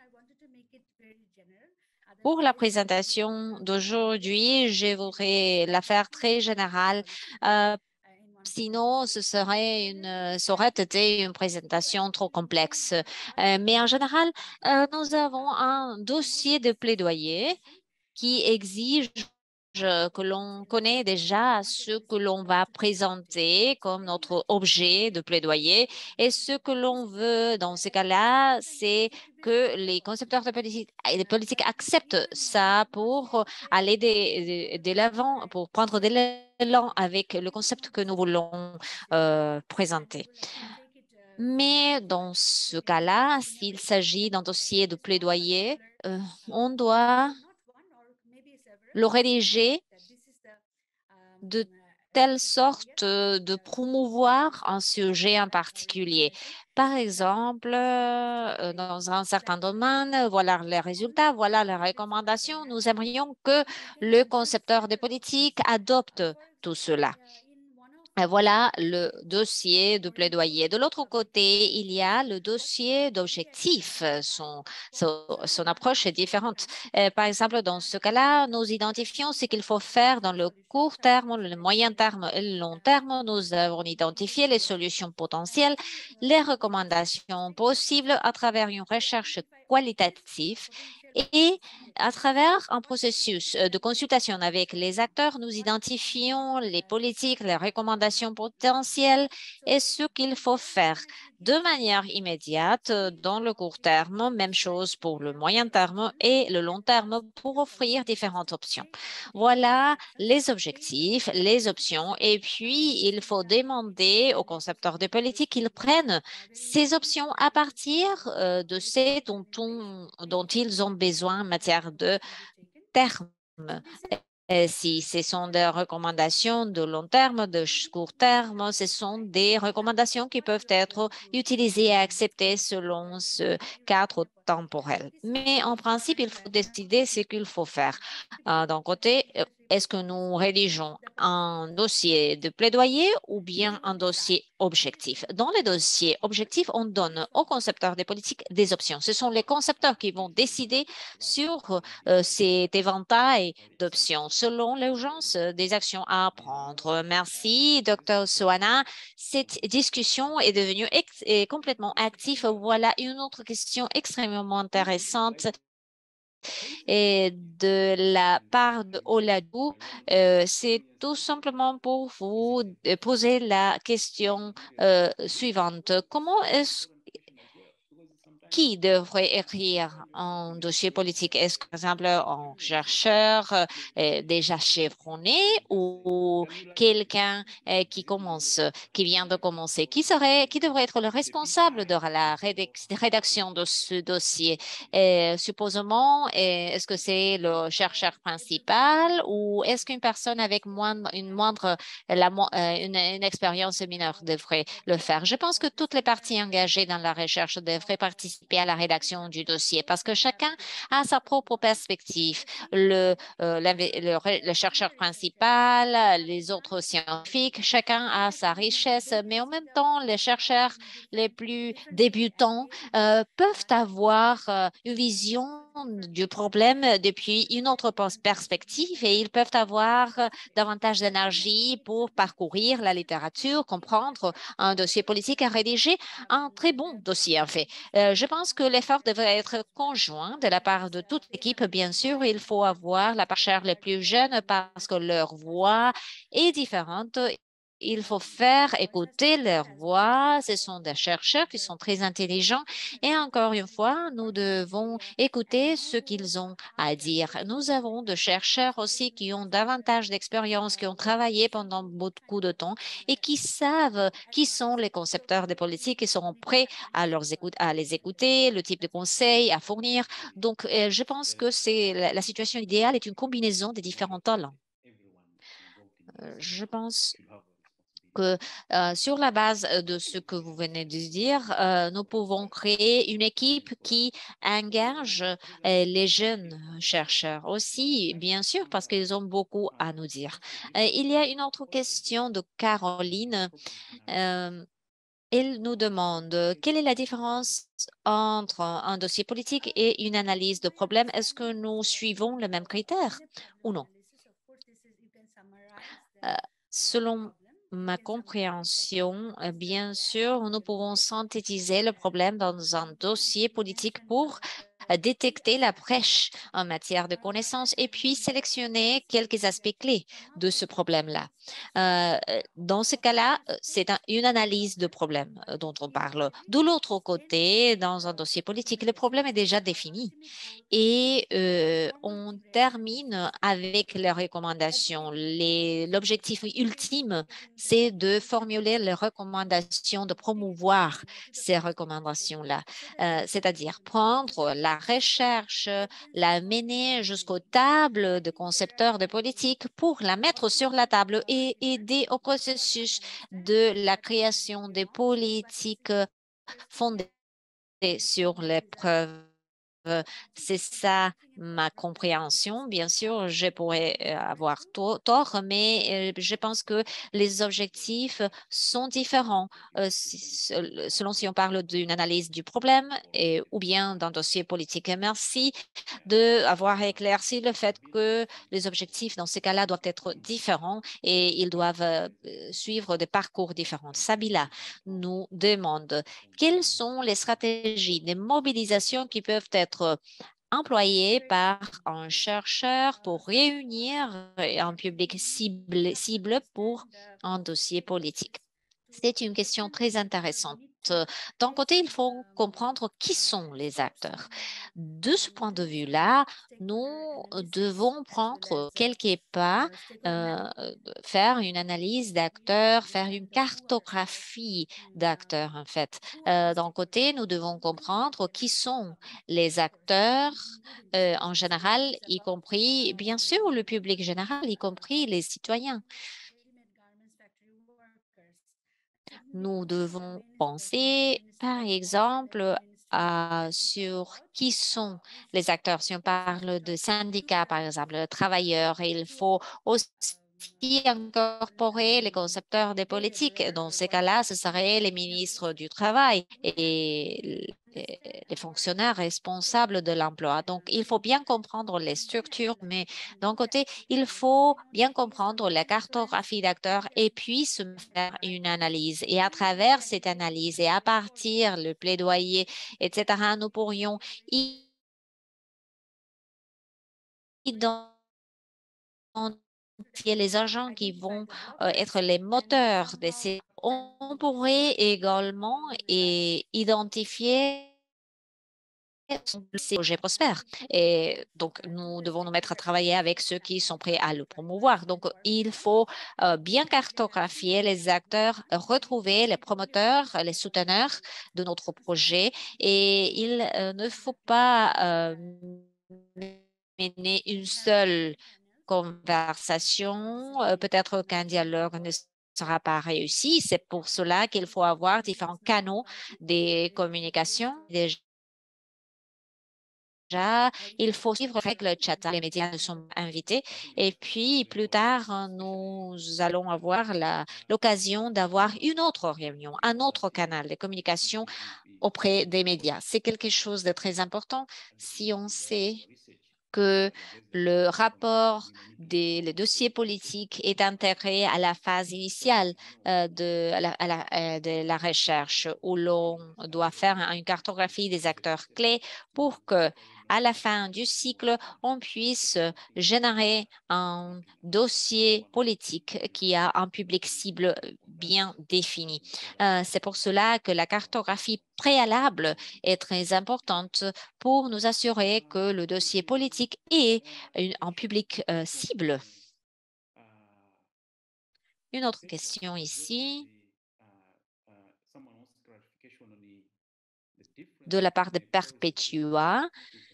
Pour la présentation d'aujourd'hui, je voudrais la faire très générale. Euh, sinon, ce serait une, ça aurait été une présentation trop complexe. Euh, mais en général, euh, nous avons un dossier de plaidoyer qui exige que l'on connaît déjà ce que l'on va présenter comme notre objet de plaidoyer. Et ce que l'on veut dans ces cas-là, c'est que les concepteurs de politique, de politique acceptent ça pour aller de, de, de l'avant, pour prendre de l'élan avec le concept que nous voulons euh, présenter. Mais dans ce cas-là, s'il s'agit d'un dossier de plaidoyer, euh, on doit le rédiger de telle sorte euh, de promouvoir un sujet en particulier. Par exemple, euh, dans un certain domaine, voilà les résultats, voilà les recommandations. Nous aimerions que le concepteur de politique adopte tout cela. Voilà le dossier de plaidoyer. De l'autre côté, il y a le dossier d'objectif. Son, son, son approche est différente. Euh, par exemple, dans ce cas-là, nous identifions ce qu'il faut faire dans le court terme, le moyen terme et le long terme. Nous avons identifié les solutions potentielles, les recommandations possibles à travers une recherche qualitatif. Et à travers un processus de consultation avec les acteurs, nous identifions les politiques, les recommandations potentielles et ce qu'il faut faire de manière immédiate dans le court terme. Même chose pour le moyen terme et le long terme pour offrir différentes options. Voilà les objectifs, les options. Et puis, il faut demander aux concepteurs de politique qu'ils prennent ces options à partir euh, de ce dont, on, dont ils ont besoin en matière de terme. Et si ce sont des recommandations de long terme, de court terme, ce sont des recommandations qui peuvent être utilisées et acceptées selon ce cadre temporel. Mais en principe, il faut décider ce qu'il faut faire. Euh, D'un côté, est-ce que nous rédigeons un dossier de plaidoyer ou bien un dossier objectif? Dans les dossiers objectifs, on donne aux concepteurs des politiques des options. Ce sont les concepteurs qui vont décider sur euh, cet éventail d'options selon l'urgence des actions à prendre. Merci, docteur Soana. Cette discussion est devenue ex est complètement active. Voilà une autre question extrêmement intéressante. Et de la part de Oladou, euh, c'est tout simplement pour vous poser la question euh, suivante. Comment est-ce qui devrait écrire un dossier politique? Est-ce que, par exemple, un chercheur euh, déjà chevronné ou quelqu'un euh, qui commence, qui vient de commencer? Qui serait, qui devrait être le responsable de la rédaction de ce dossier? Et, supposément, est-ce que c'est le chercheur principal ou est-ce qu'une personne avec moindre, une moindre, la, une, une expérience mineure devrait le faire? Je pense que toutes les parties engagées dans la recherche devraient participer à la rédaction du dossier parce que chacun a sa propre perspective. Le, euh, le, le chercheur principal, les autres scientifiques, chacun a sa richesse, mais en même temps, les chercheurs les plus débutants euh, peuvent avoir euh, une vision du problème depuis une autre perspective et ils peuvent avoir davantage d'énergie pour parcourir la littérature, comprendre un dossier politique et rédiger un très bon dossier en fait. Euh, je pense que l'effort devrait être conjoint de la part de toute l'équipe. Bien sûr, il faut avoir la part les plus jeunes parce que leur voix est différente. Il faut faire écouter leur voix. Ce sont des chercheurs qui sont très intelligents. Et encore une fois, nous devons écouter ce qu'ils ont à dire. Nous avons des chercheurs aussi qui ont davantage d'expérience, qui ont travaillé pendant beaucoup de temps et qui savent qui sont les concepteurs des politiques et seront prêts à, leur écoute, à les écouter, le type de conseils à fournir. Donc, euh, je pense que c'est la, la situation idéale est une combinaison des différents talents. Euh, je pense que euh, sur la base de ce que vous venez de dire, euh, nous pouvons créer une équipe qui engage euh, les jeunes chercheurs aussi, bien sûr, parce qu'ils ont beaucoup à nous dire. Euh, il y a une autre question de Caroline. Euh, elle nous demande quelle est la différence entre un dossier politique et une analyse de problème. Est-ce que nous suivons les mêmes critères ou non? Euh, selon ma compréhension, bien sûr, nous pouvons synthétiser le problème dans un dossier politique pour détecter la brèche en matière de connaissances et puis sélectionner quelques aspects clés de ce problème-là. Euh, dans ce cas-là, c'est un, une analyse de problème dont on parle. De l'autre côté, dans un dossier politique, le problème est déjà défini et euh, on termine avec les recommandations. L'objectif ultime, c'est de formuler les recommandations, de promouvoir ces recommandations-là, euh, c'est-à-dire prendre la recherche, la mener jusqu'aux tables de concepteurs de politique pour la mettre sur la table et aider au processus de la création des politiques fondées sur les preuves C'est ça ma compréhension. Bien sûr, je pourrais avoir tort, mais je pense que les objectifs sont différents selon si on parle d'une analyse du problème et, ou bien d'un dossier politique. Merci d'avoir éclairci le fait que les objectifs dans ces cas-là doivent être différents et ils doivent suivre des parcours différents. Sabila nous demande quelles sont les stratégies de mobilisation qui peuvent être employées par un chercheur pour réunir un public cible, cible pour un dossier politique. C'est une question très intéressante. D'un côté, il faut comprendre qui sont les acteurs. De ce point de vue-là, nous devons prendre quelques pas, euh, faire une analyse d'acteurs, faire une cartographie d'acteurs, en fait. Euh, D'un côté, nous devons comprendre qui sont les acteurs euh, en général, y compris, bien sûr, le public général, y compris les citoyens. Nous devons penser, par exemple, à sur qui sont les acteurs. Si on parle de syndicats, par exemple, de travailleurs, il faut aussi incorporer les concepteurs des politiques. Dans ces cas-là, ce seraient les ministres du Travail et les fonctionnaires responsables de l'emploi. Donc, il faut bien comprendre les structures, mais d'un côté, il faut bien comprendre la cartographie d'acteurs et puis se faire une analyse. Et à travers cette analyse et à partir le plaidoyer, et cetera, nous pourrions identifier les agents qui vont euh, être les moteurs de ces. On pourrait également et identifier ces projets prospères. Et donc, nous devons nous mettre à travailler avec ceux qui sont prêts à le promouvoir. Donc, il faut euh, bien cartographier les acteurs, retrouver les promoteurs, les souteneurs de notre projet. Et il euh, ne faut pas euh, mener une seule conversation. Euh, peut-être qu'un dialogue ne sera pas réussi. C'est pour cela qu'il faut avoir différents canaux de communication. Déjà, il faut suivre avec le chat. Les médias nous sont invités. Et puis, plus tard, nous allons avoir l'occasion d'avoir une autre réunion, un autre canal de communication auprès des médias. C'est quelque chose de très important si on sait que le rapport des les dossiers politiques est intégré à la phase initiale euh, de, à la, à la, euh, de la recherche où l'on doit faire une cartographie des acteurs clés pour que à la fin du cycle, on puisse générer un dossier politique qui a un public cible bien défini. Euh, c'est pour cela que la cartographie préalable est très importante pour nous assurer que le dossier politique est un public euh, cible. Une autre question ici de la part de Perpetua.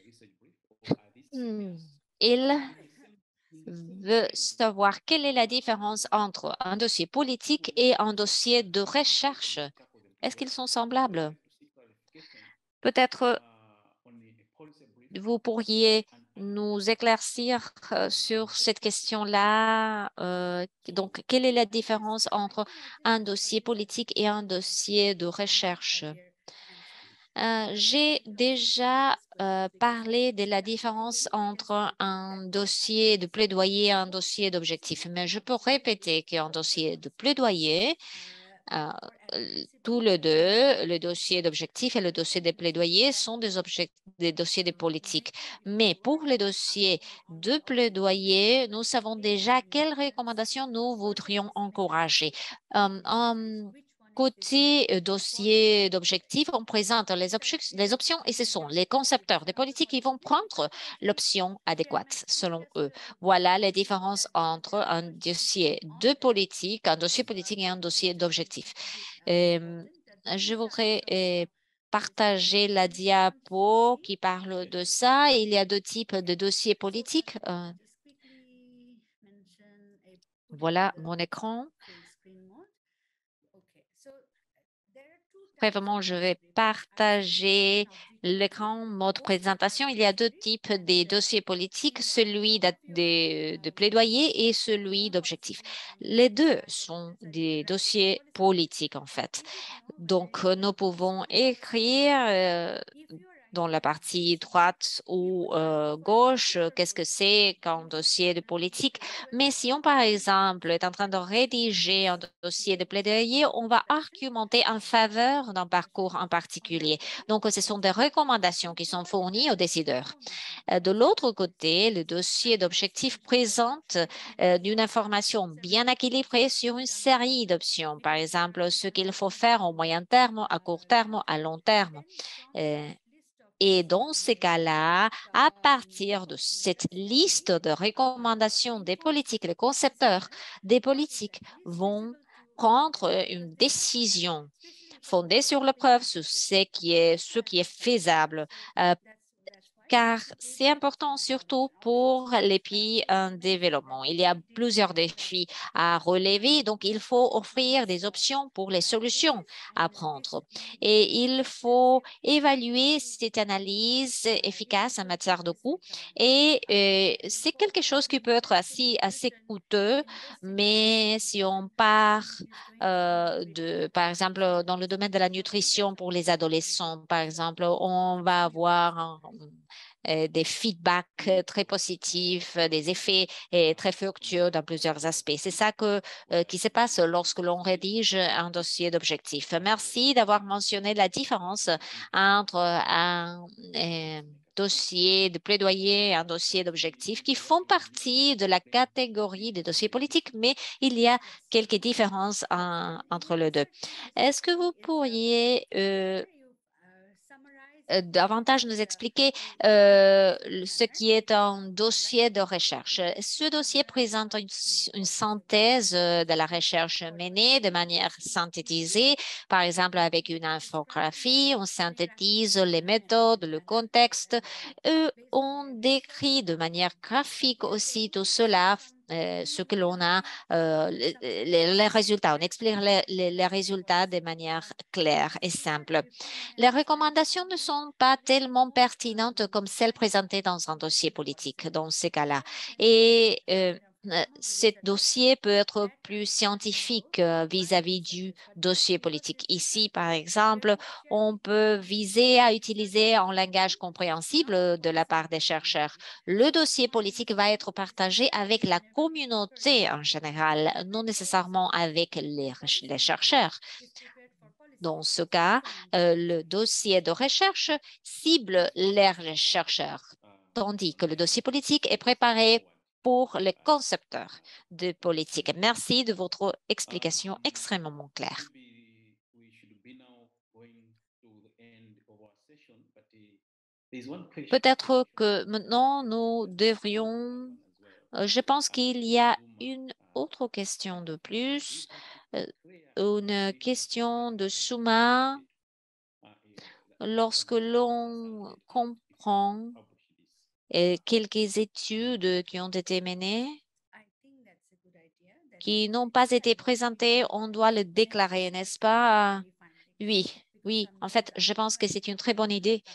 Hmm. Il veut savoir quelle est la différence entre un dossier politique et un dossier de recherche. Est-ce qu'ils sont semblables? Peut-être vous pourriez nous éclaircir euh, sur cette question-là. Euh, donc, quelle est la différence entre un dossier politique et un dossier de recherche? Euh, j'ai déjà euh, parlé de la différence entre un dossier de plaidoyer et un dossier d'objectif, mais je peux répéter qu'un dossier de plaidoyer, euh, tous les deux, le dossier d'objectif et le dossier de plaidoyer sont des, des dossiers de politique. Mais pour les dossiers de plaidoyer, nous savons déjà quelles recommandations nous voudrions encourager. Um, um, Côté dossier d'objectif, on présente les, les options et ce sont les concepteurs des politiques qui vont prendre l'option adéquate selon eux. Voilà les différences entre un dossier de politique, un dossier politique et un dossier d'objectif. Euh, je voudrais euh, partager la diapo qui parle de ça. Il y a deux types de dossiers politiques. Euh, voilà mon écran. Brièvement, je vais partager l'écran mode présentation. Il y a deux types de dossiers politiques, celui de, de, de plaidoyer et celui d'objectif. Les deux sont des dossiers politiques, en fait. Donc, nous pouvons écrire euh, dans la partie droite ou euh, gauche, qu'est-ce que c'est qu'un dossier de politique. Mais si on, par exemple, est en train de rédiger un dossier de plaidoyer, on va argumenter en faveur d'un parcours en particulier. Donc, ce sont des recommandations qui sont fournies aux décideurs. De l'autre côté, le dossier d'objectif présente euh, une information bien équilibrée sur une série d'options. Par exemple, ce qu'il faut faire au moyen terme, à court terme, à long terme. Euh, et dans ces cas-là, à partir de cette liste de recommandations des politiques, les concepteurs des politiques vont prendre une décision fondée sur la preuve, sur ce qui est, ce qui est faisable, euh, car c'est important surtout pour les pays en développement. Il y a plusieurs défis à relever, donc il faut offrir des options pour les solutions à prendre. Et il faut évaluer cette analyse efficace en matière de coûts. Et euh, c'est quelque chose qui peut être assez, assez coûteux, mais si on part euh, de, par exemple, dans le domaine de la nutrition pour les adolescents, par exemple, on va avoir un, euh, des feedbacks euh, très positifs, euh, des effets euh, très fructueux dans plusieurs aspects. C'est ça que, euh, qui se passe lorsque l'on rédige un dossier d'objectif. Merci d'avoir mentionné la différence entre un euh, dossier de plaidoyer et un dossier d'objectif qui font partie de la catégorie des dossiers politiques, mais il y a quelques différences en- entre les deux. Est-ce que vous pourriez euh, euh, davantage nous expliquer euh, ce qui est un dossier de recherche. Ce dossier présente une, une synthèse euh, de la recherche menée de manière synthétisée, par exemple avec une infographie, on synthétise les méthodes, le contexte, et on décrit de manière graphique aussi tout cela, euh, ce que l'on a, euh, les, les- les résultats. On explique les, les- les résultats de manière claire et simple. Les recommandations ne sont pas tellement pertinentes comme celles présentées dans un dossier politique dans ces cas-là. Et euh, euh, ce dossier peut être plus scientifique euh, vis-à-vis du dossier politique. Ici, par exemple, on peut viser à utiliser un langage compréhensible de la part des chercheurs. Le dossier politique va être partagé avec la communauté en général, non nécessairement avec les, les chercheurs. Dans ce cas, euh, le dossier de recherche cible les chercheurs, tandis que le dossier politique est préparé pour les concepteurs de politique. Merci de votre explication extrêmement claire. Peut-être que maintenant, nous devrions, euh, je pense qu'il y a une autre question de plus, euh, une question de Souma. Lorsque l'on comprend euh, quelques études qui ont été menées, qui n'ont pas été présentées, on doit le déclarer, n'est-ce pas? Oui, oui. En fait, je pense que c'est une très bonne idée.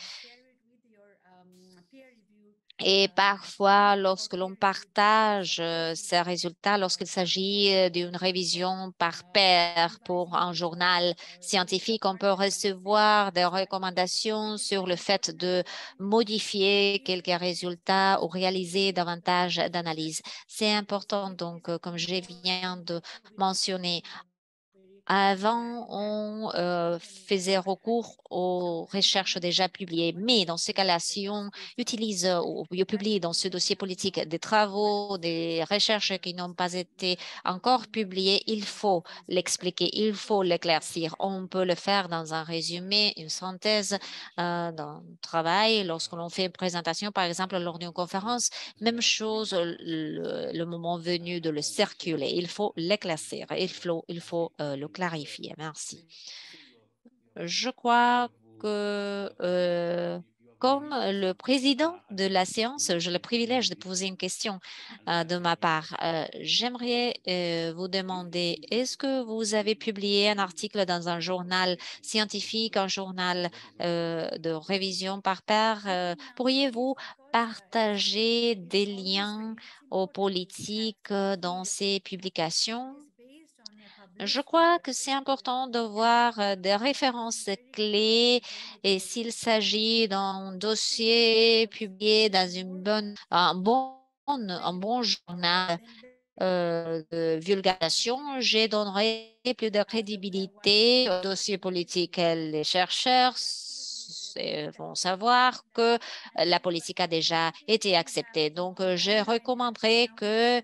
Et parfois, lorsque l'on partage euh, ces résultats, lorsqu'il s'agit euh, d'une révision par pair pour un journal scientifique, on peut recevoir des recommandations sur le fait de modifier quelques résultats ou réaliser davantage d'analyses. C'est important, donc, euh, comme je viens de mentionner, avant, on euh, faisait recours aux recherches déjà publiées, mais dans ce cas-là, si on utilise euh, ou publie dans ce dossier politique des travaux, des recherches qui n'ont pas été encore publiées, il faut l'expliquer, il faut l'éclaircir. On peut le faire dans un résumé, une synthèse euh, dans le travail, lorsque l'on fait une présentation, par exemple, lors d'une conférence. Même chose, le, le moment venu de le circuler. Il faut l'éclaircir, il faut, il faut euh, le clarifier. Merci. Je crois que euh, Comme le président de la séance, j'ai le privilège de poser une question euh, de ma part. Euh, J'aimerais euh, vous demander, est-ce que vous avez publié un article dans un journal scientifique, un journal euh, de révision par pair? Euh, Pourriez-vous partager des liens aux politiques euh, dans ces publications? Je crois que c'est important de voir euh, des références clés et s'il s'agit d'un dossier publié dans une bonne, un bon, un bon journal euh, de vulgarisation, je donnerai plus de crédibilité au dossier politique. Les chercheurs s- vont savoir que la politique a déjà été acceptée. Donc, euh, je recommanderais que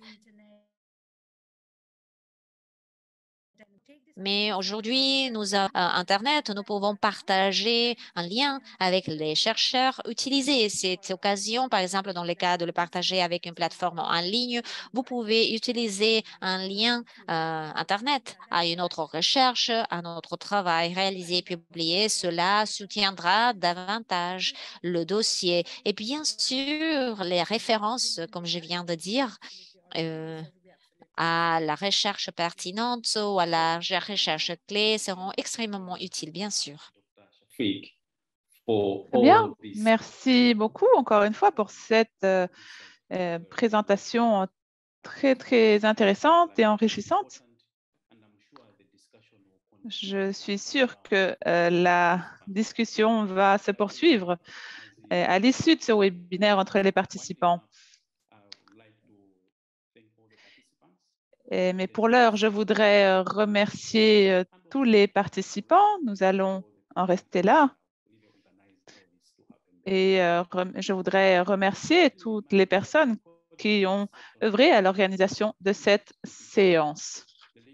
Mais aujourd'hui, nous avons Internet, nous pouvons partager un lien avec les chercheurs, utiliser cette occasion, par exemple, dans le cas de le partager avec une plateforme en ligne, vous pouvez utiliser un lien euh, Internet à une autre recherche, à notre travail réalisé et publié. Cela soutiendra davantage le dossier. Et bien sûr, les références, comme je viens de dire, euh, à la recherche pertinente ou à la recherche clé seront extrêmement utiles, bien sûr. Très bien, merci beaucoup encore une fois pour cette euh, euh, présentation très, très intéressante et enrichissante. Je suis sûre que euh, la discussion va se poursuivre euh, à l'issue de ce webinaire entre les participants. Et, mais pour l'heure, je voudrais remercier euh, tous les participants. Nous allons en rester là. Et euh, je voudrais remercier toutes les personnes qui ont œuvré à l'organisation de cette séance.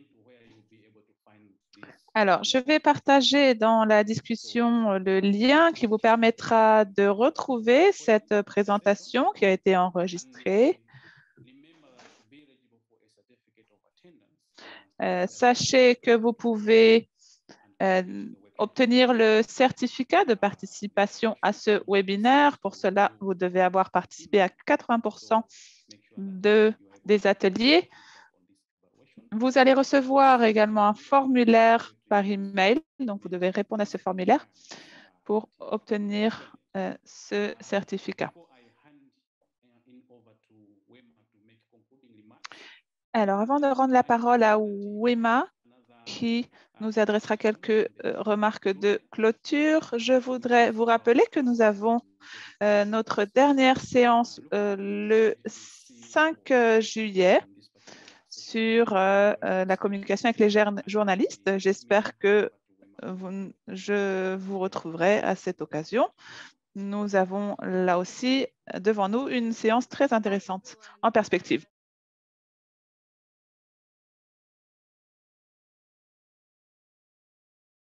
Alors, je vais partager dans la discussion le lien qui vous permettra de retrouver cette présentation qui a été enregistrée. Euh, sachez que vous pouvez euh, obtenir le certificat de participation à ce webinaire. Pour cela, vous devez avoir participé à quatre-vingts pour cent de, des ateliers. Vous allez recevoir également un formulaire par email, donc vous devez répondre à ce formulaire pour obtenir euh, ce certificat. Alors, avant de rendre la parole à Wema, qui nous adressera quelques euh, remarques de clôture, je voudrais vous rappeler que nous avons euh, notre dernière séance euh, le cinq juillet sur euh, euh, la communication avec les journalistes. J'espère que vous, je vous retrouverai à cette occasion. Nous avons là aussi devant nous une séance très intéressante en perspective.